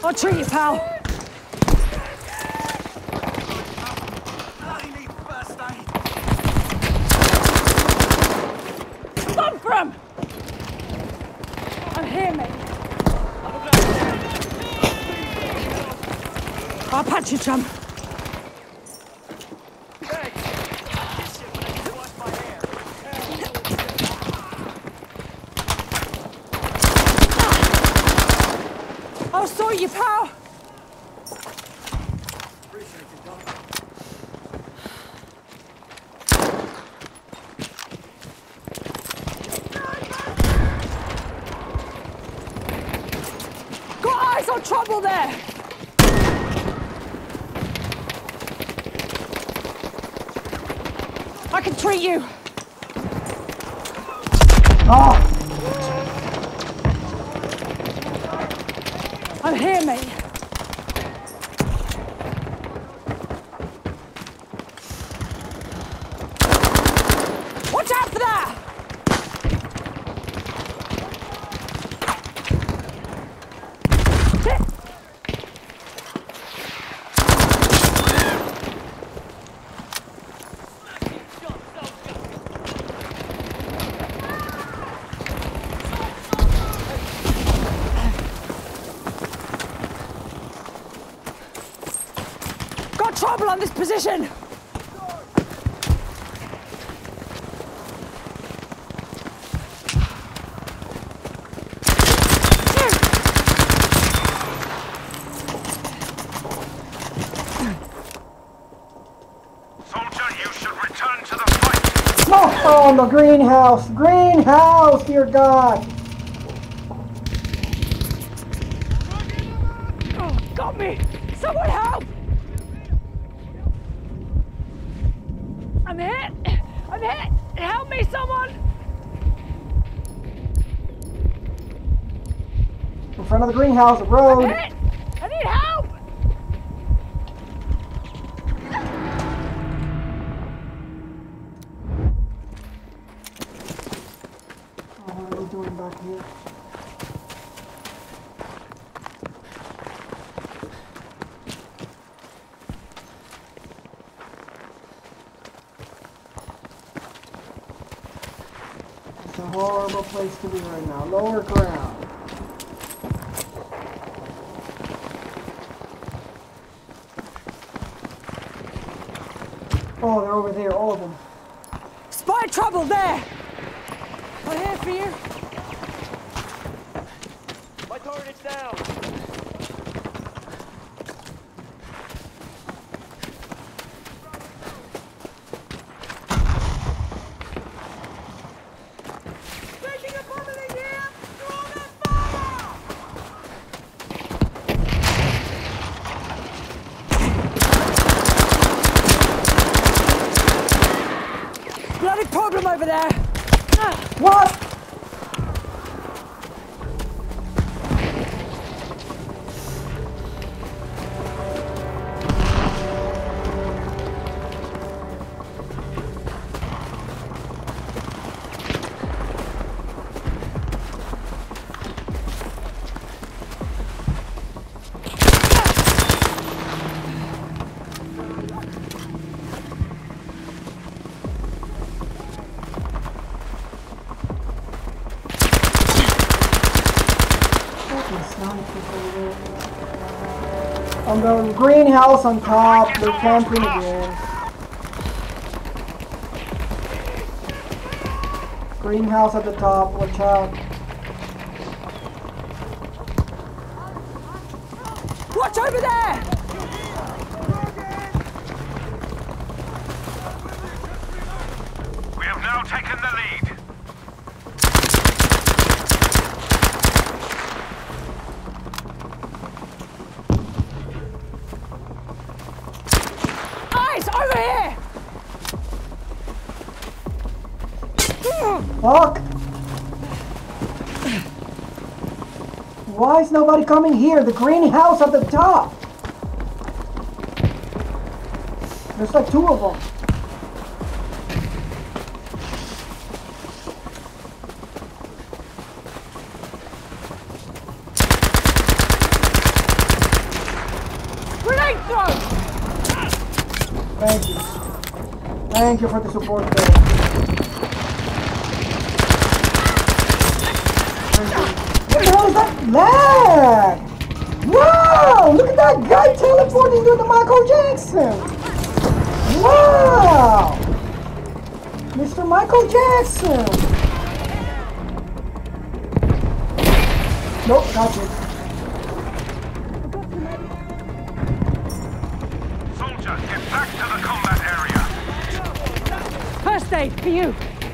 I'll treat you, pal. I need first aid. Bump from! I'm here, mate. I'll patch you, chum. I'll sort you, pal. Got eyes on trouble there. I can treat you. Oh! I'm here, mate. Watch out for that! Got trouble on this position! Soldier, you should return to the fight. Oh, the greenhouse! Greenhouse, dear God! Oh, got me! Someone help! I'm hit! I'm hit! Help me, someone! In front of the greenhouse, the I'm road. hit! I need help! Oh, what are we doing back here? It's a horrible place to be right now. Lower ground. Oh, they're over there, all of them. Spy trouble there! I'm here for you. My target's down. Taking a bomb here! Throw that fire! Bloody problem over there! What? On the greenhouse on top, they're camping again. Greenhouse at the top, watch out. Watch over there! We have now taken the lead. Eyes over here! Fuck! Why is nobody coming here? The greenhouse at the top! There's like two of them. throat! Thank you. Thank you for the support there. What the hell is that lag? Wow! Look at that guy teleporting to the Michael Jackson! Wow! Mister Michael Jackson! Nope, not you. Soldier, get back to the combat area. First aid for you!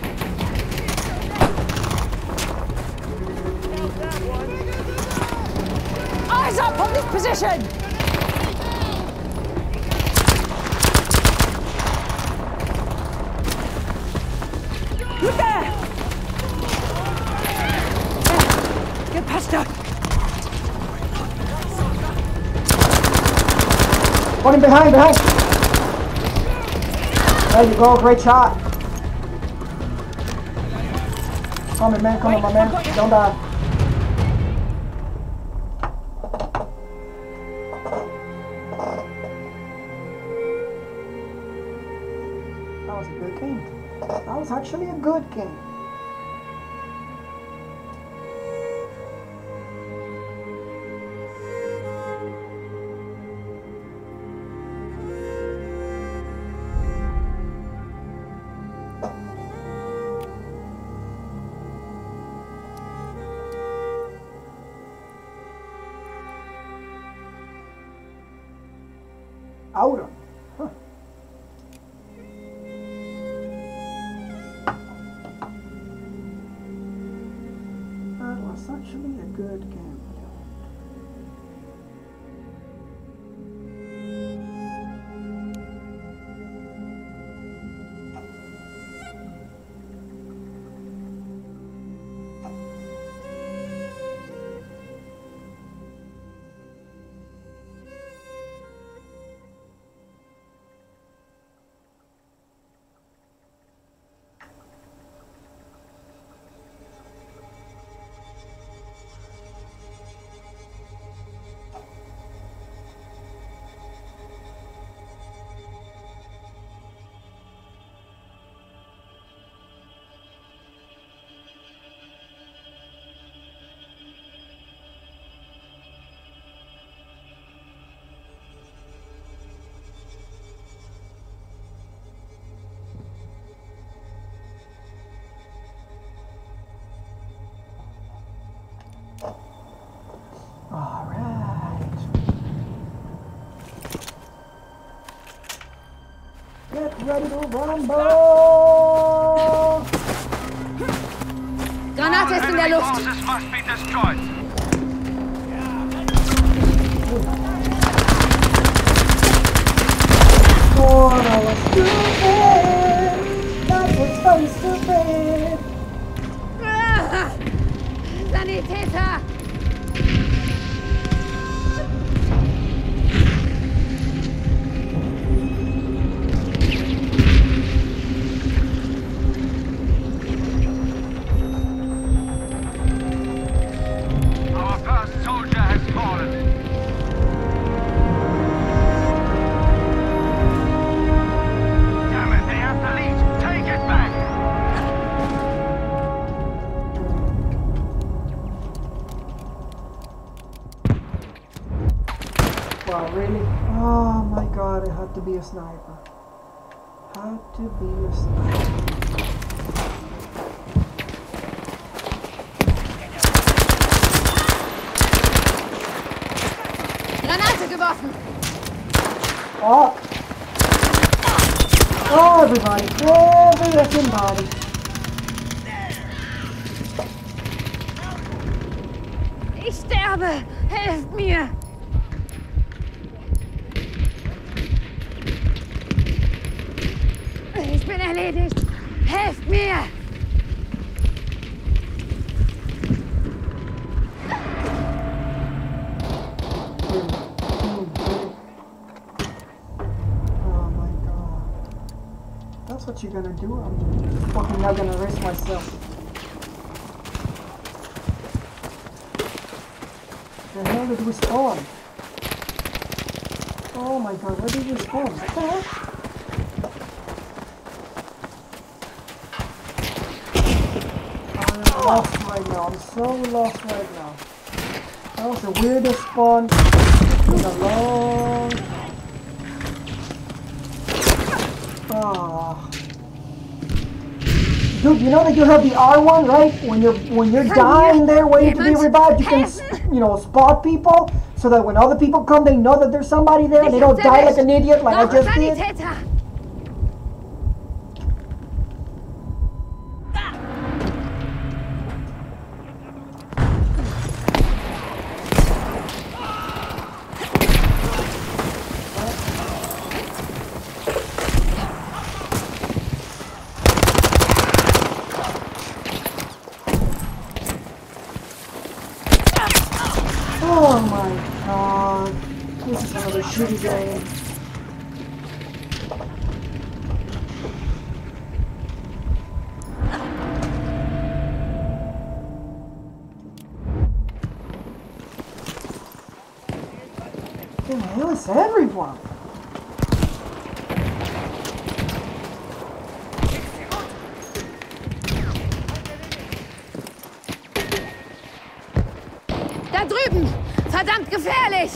Eyes up on this position! Look there! There. Get past her! One behind, behind! There you go, great shot! Come on, man, come on, my man. Don't die. That was a good game. That was actually a good game. Aura. Huh. That was actually a good game. All right. Get ready to rumble. Granate ist in der Luft. Forces must be destroyed. Oh, that was stupid. That was so stupid. Ah! Sanitäter! Our first soldier has fallen. Damn it, they have the lead. Take it back. Wow, really? Oh my god, it had to be a sniper. Had to be a sniper. Granate geworfen! Oh! Oh, everybody! Every effing body! Ich sterbe! Helft mir! Ich bin erledigt! Helft mir! Oh my god. That's what you're gonna do? I'm fucking not gonna risk myself. The hell did we spawn? Oh Oh my god, where did you spawn? What the heck? I'm lost right now. I'm so lost right now. That was the weirdest spawn in a long time. Ah. Dude, you know that you have the R one, right? When you're when you're dying there waiting to be revived, you can, you know, spot people so that when other people come, they know that there's somebody there and they don't die like an idiot like I just did. Oh my god, this is another shitty game. What the hell is everyone? Da drüben! Verdammt gefährlich!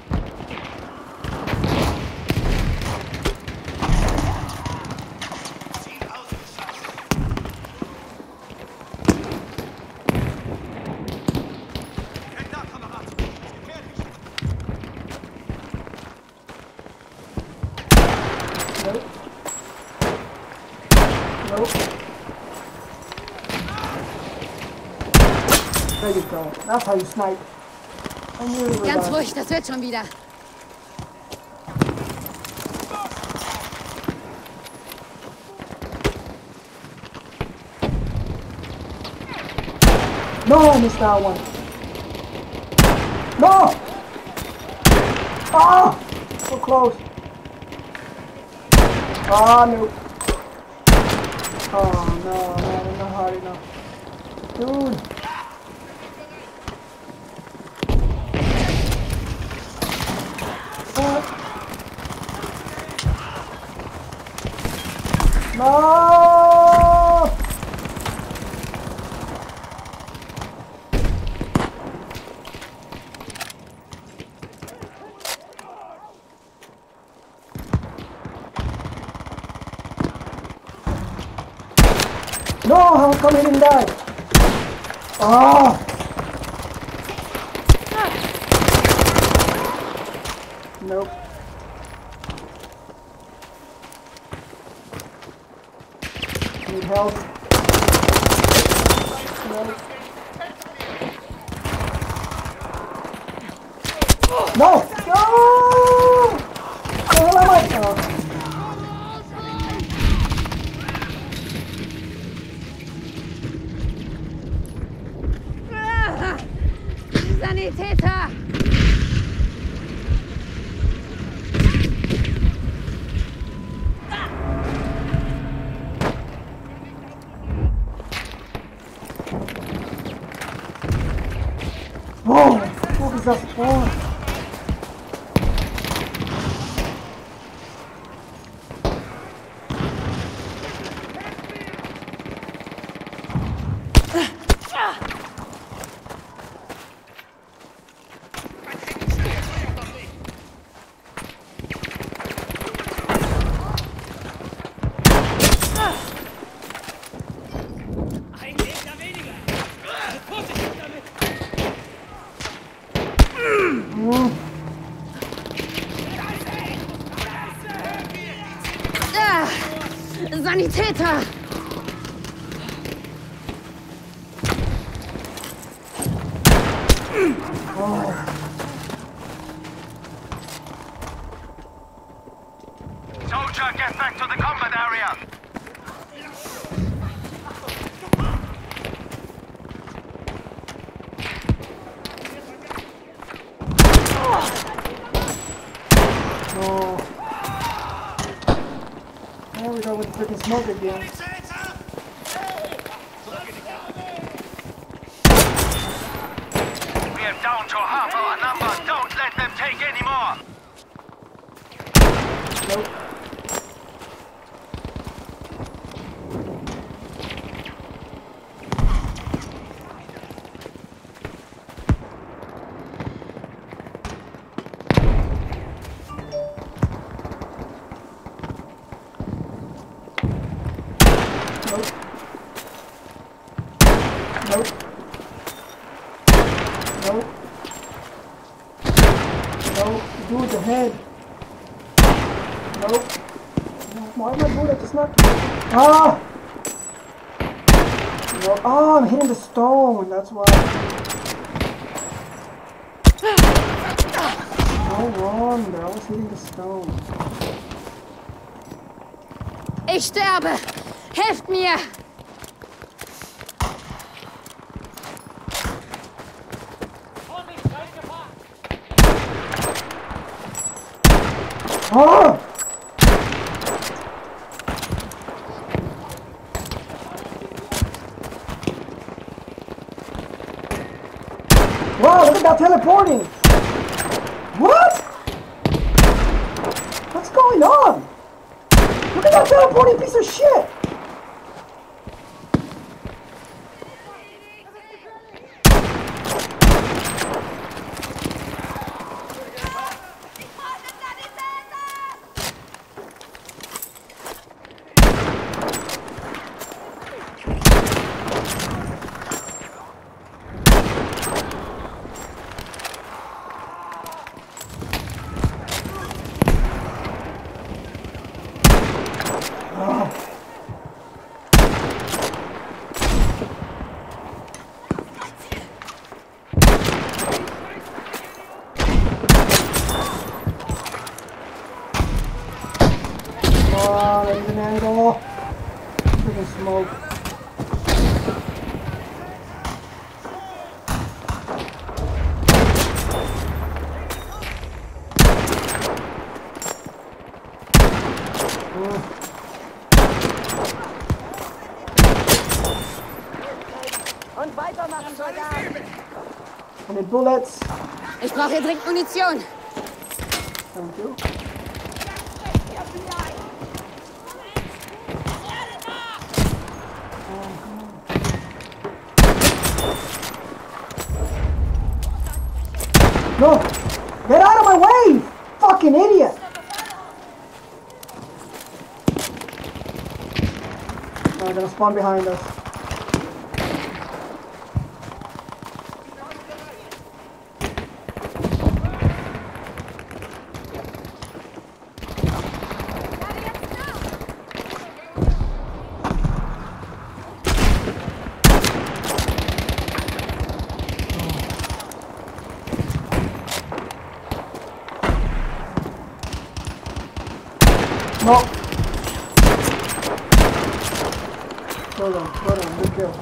Nope. Nope. There you go. That's how you snipe. Really Ganz ruhig, das wird schon wieder. No, I missed that one. No! Ah! So close. Ah, no. Oh, no, no, not hard enough. Dude. No! No, how come he didn't die? Oh! Nope. Need help. Nope. No! No! Where the hell am I? Oh. Sanitäter! Whoa! What was that for? Ah, Sanitäter! Oh. Soldier, get back to the combat area! No. There we go with the freaking smoke again. We are down to half our number. Don't let them take any more. Dude, the head. Nope. Why am I bullet just not? Ah! No. Oh, I'm hitting the stone. That's why. No wonder. I was hitting the stone. Ich sterbe! Helft mir! Oh! Wow, look at that teleporting! What? What's going on? Look at that teleporting piece of shit! Oh, there's an angle. Freaking smoke. Und weitermachen, Soldat! I need bullets. Ich brauche hier dringend Munition. Thank you. No! Get out of my way! Fucking idiot! They're gonna spawn behind us. No. Well done, well done, good kill.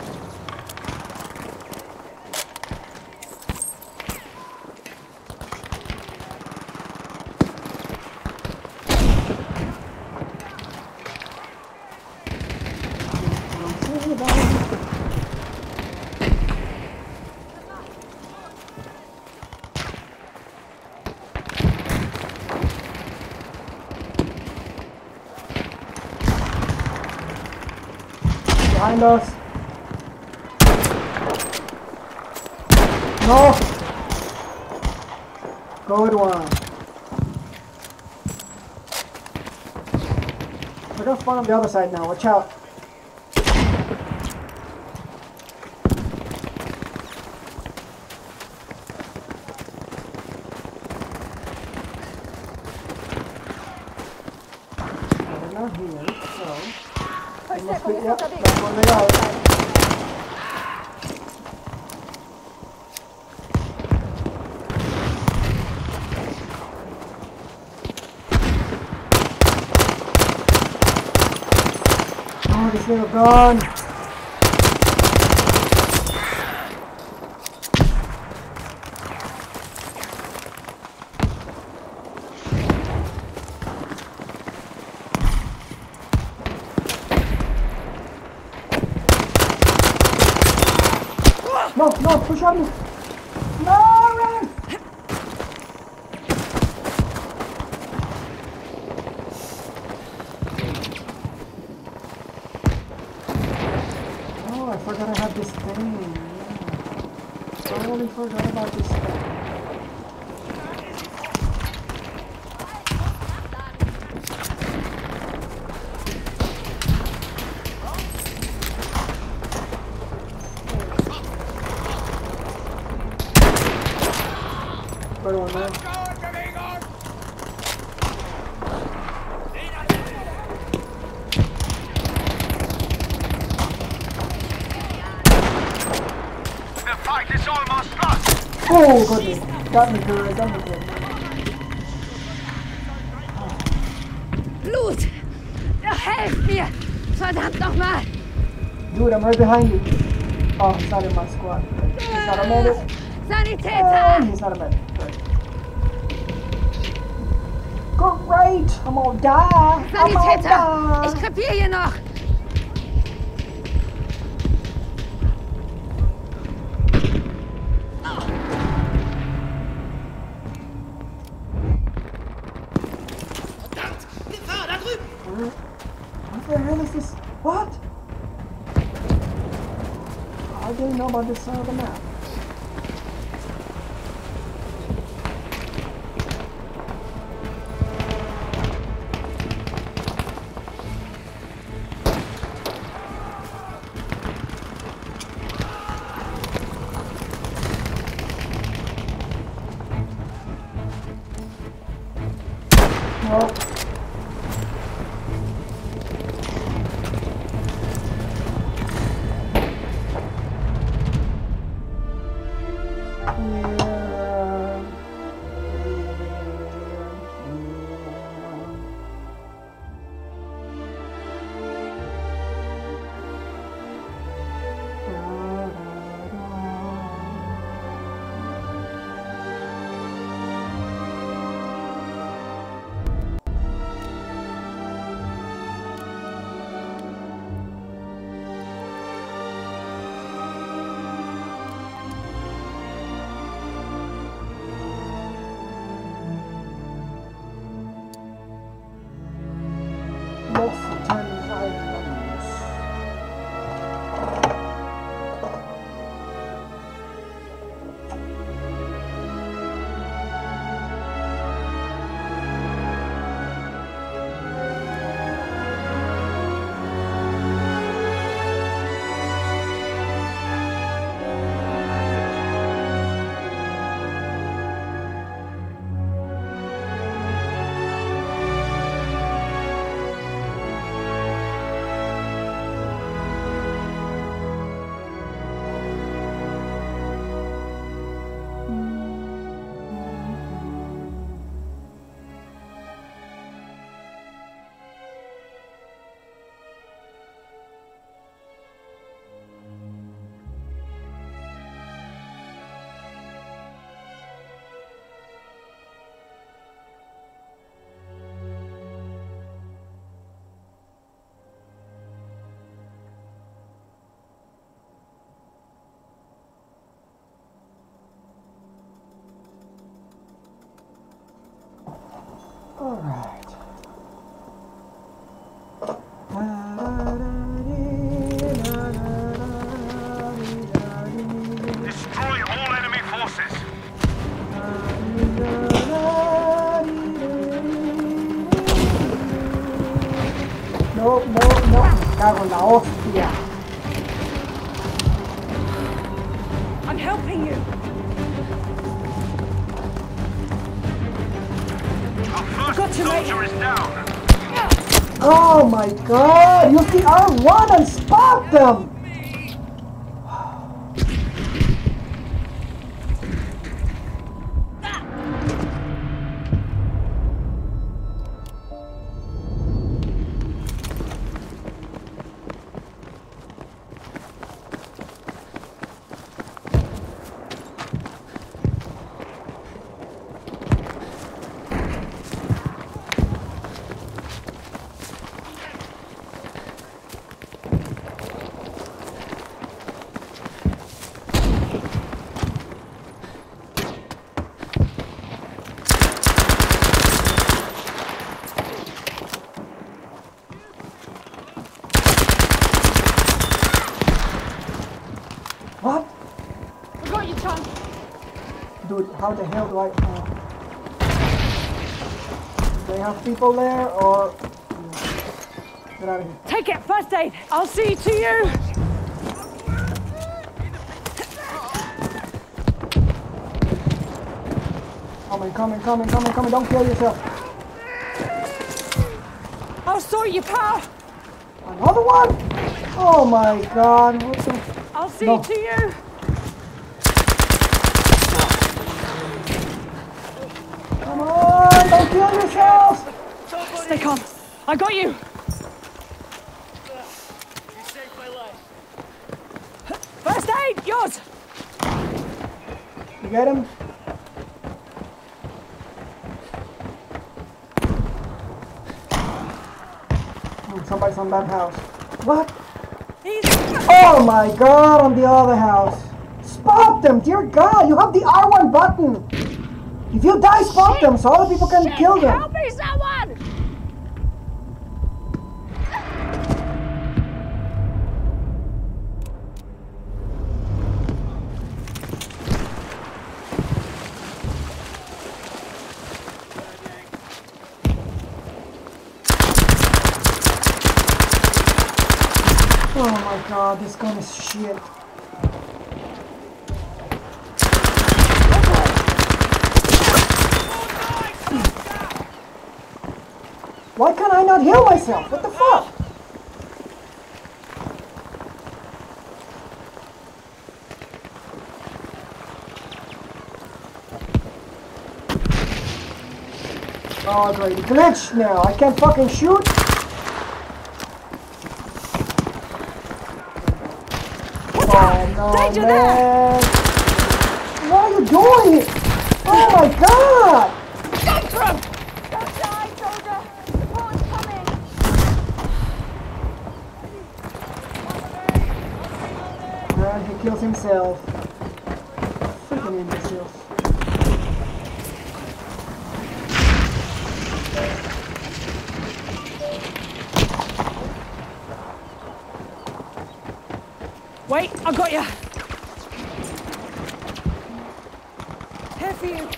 Behind us. No. Good one. We're gonna spawn on the other side now. Watch out. They're not here, so. Must be, yep, that's where they are. Oh, this little gun. No, no, push on me. No, run! Oh, I forgot I had this thing. Yeah. I totally forgot about this thing. Good one, man. Oh, goodness. Got me good, got me good. Blut! Ja, helft mir! Verdammt nochmal! Dude, I'm right behind you. Oh, he's not in my squad. He's not a medic. Sanitäter! And he's not a medic. Great. Great! I'm gonna die! I'm gonna Sanitäter! Ich die! krepiere hier noch! What the hell is this? What? I didn't know about this side of the map. No. Lost ten items. All right. Destroy all enemy forces. No, no, no. Me cago en la hostia. I'm helping you. Our first Got you, mate. soldier is down. Oh my god! Use the R one and spot them! What? We got you, Tom. Dude, how the hell do I... Uh, do they have people there, or... Get out of here. Take it, first aid. I'll see to you. Coming, coming, coming, coming, coming, don't kill yourself. I'll sort you, pal. Another one? Oh my god, what the... I'll see No. to you. Heal yourselves! Stay calm. I got you. You saved my life. First aid, yours. You get him? Oh, somebody's on that house. What? He's... Oh my god, on the other house. Spot them, dear god, you have the R one button. If you die, spot them so other people can kill them. Help me, someone! Oh my god, this gun is shit. Why can't I not heal myself? What the fuck? Oh great, glitch now. I can't fucking shoot. Oh no, Danger man. What are you doing? Oh my god! Go for him! Don't die, soldier! Support's coming! Man, he kills himself. Freaking imbeciles. Wait, I got you. Here for you.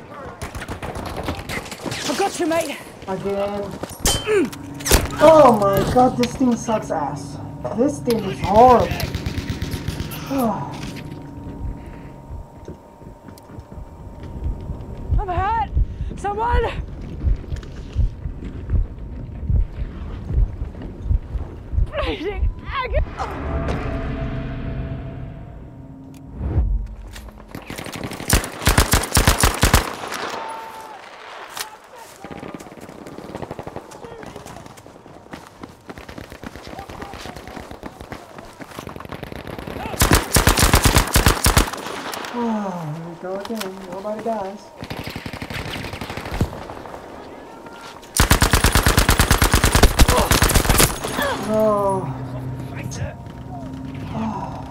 I got you, mate. Again. Oh my god, this thing sucks ass. This thing is horrible. Oh. I'm hurt. Someone. Bleeding agony. Oh, here we go again. Nobody dies. No. Oh.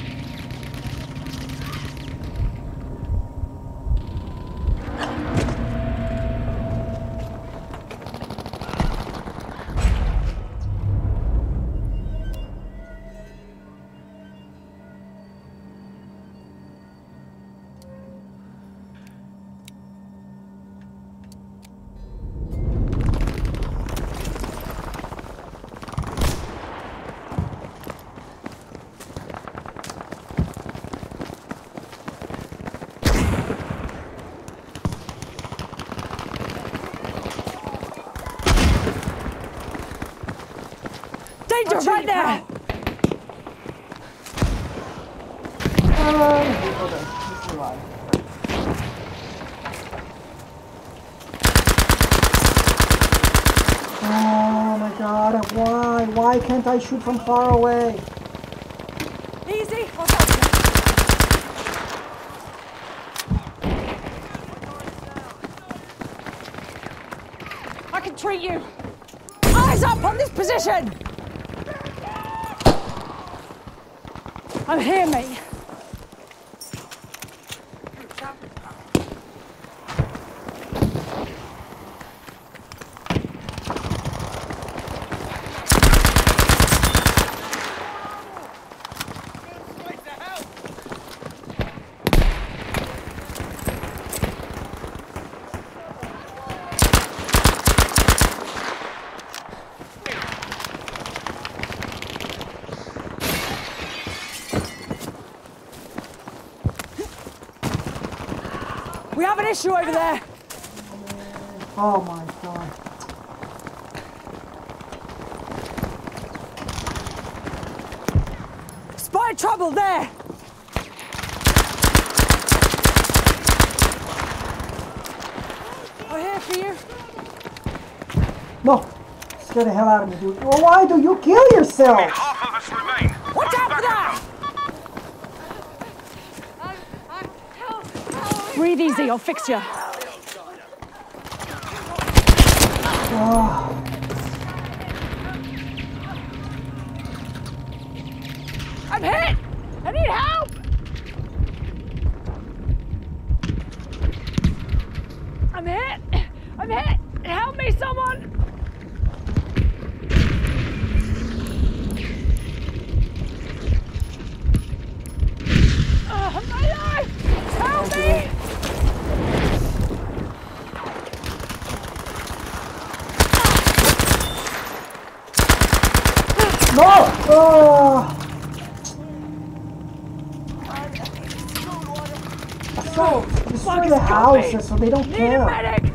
Danger right there! Um, okay, he's alive. Oh my god, why? Why can't I shoot from far away? Easy, I'll help you. I can treat you. Eyes up on this position! I'm here, mate. We have an issue over there. Oh my god. Spy trouble there. I'm here for you. No. Scare the hell out of me, dude. Well, why do you kill yourself? Half of us remain. Watch Move out back for that! Breathe easy, I'll fix you. Oh. I'm hit! I need help! I'm hit! I'm hit! Help me, someone! Oh, my life! Help me! No! Oh. So, destroy the houses so they don't Need care. a medic!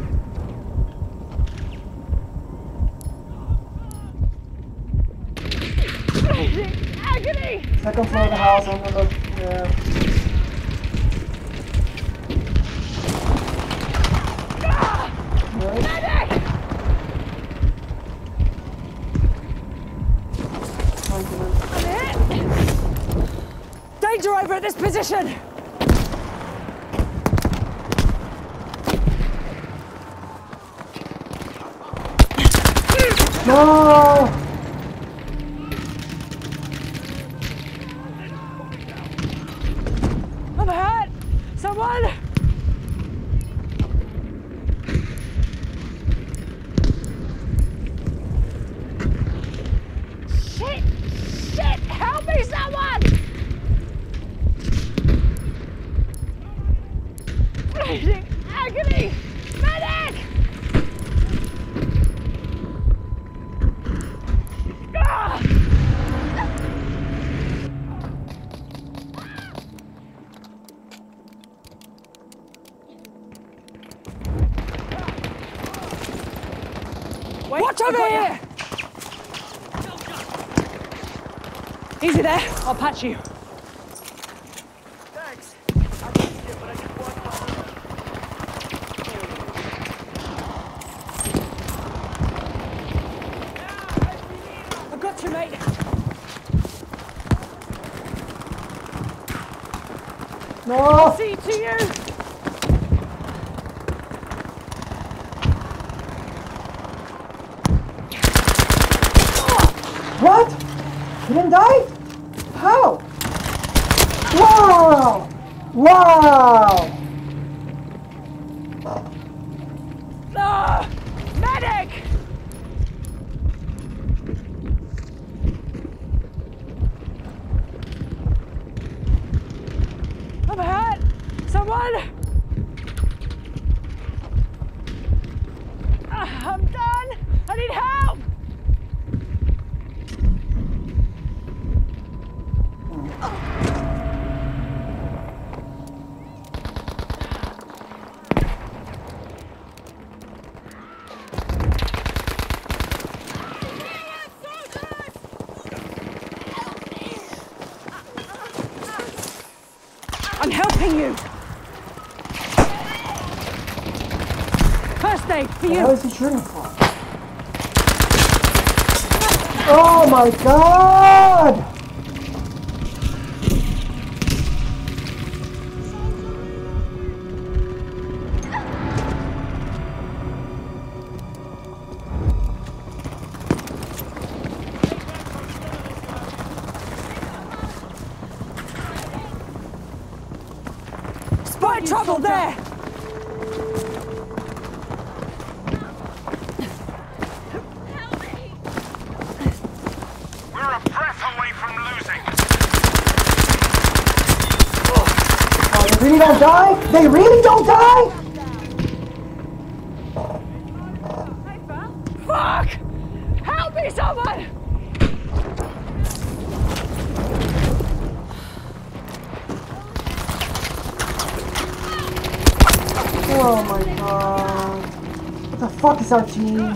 Agony! Second floor of the house, I'm gonna. Yeah. Right. Medic! I'm hit! Danger over at this position! No! I'm hurt! Someone! Shit! Shit! Help me, someone! Bleeding agony! Medic! Ah! Wait, watch over here! Easy there, I'll patch you. Thanks. I need you, but I just want I got you, mate. No! See to you. What? He didn't die? How? Wow! Wow! Ah! Medic! I'm hurt! Someone! Ah, I'm done! I need help! I'm helping you! First aid for What you! is he shooting for? Oh my god! Spy trouble there! We're a breath away from losing. Oh, they really don't die? They really don't die? Fuck! Help me, someone! Oh my god. What the fuck is our team?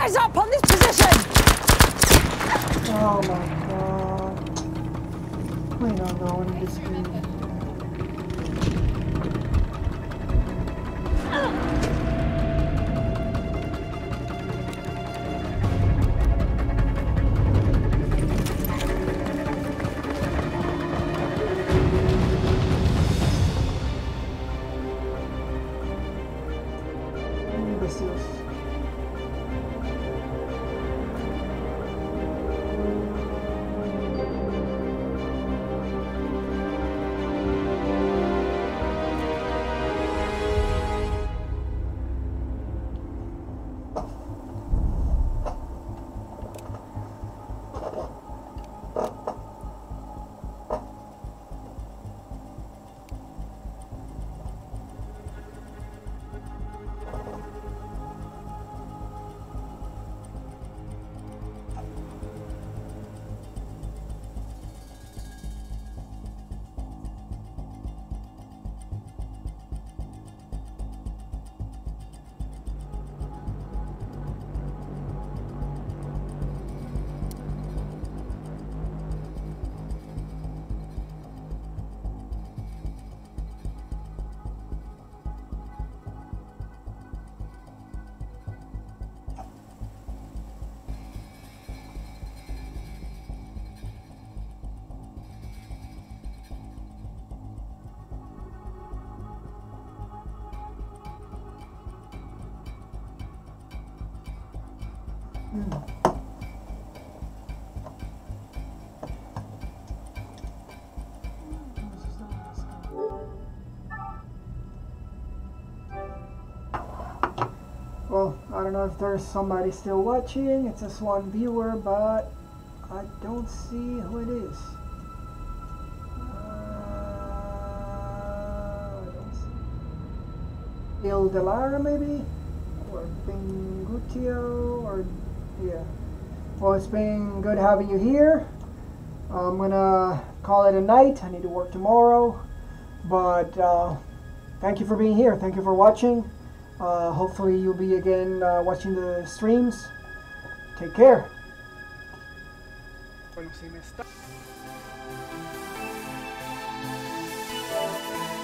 Eyes up on this position! Oh my god. We don't know in this game. Imbeciles. Well, I don't know if there's somebody still watching. It's just one viewer, but I don't see who it is. Uh, I don't see. Il Delara, maybe? Or Bingutio, or yeah. Well, it's been good having you here. I'm gonna call it a night. I need to work tomorrow, but uh, thank you for being here. Thank you for watching. Uh, hopefully you'll be again uh, watching the streams. Take care. Bueno, si me está...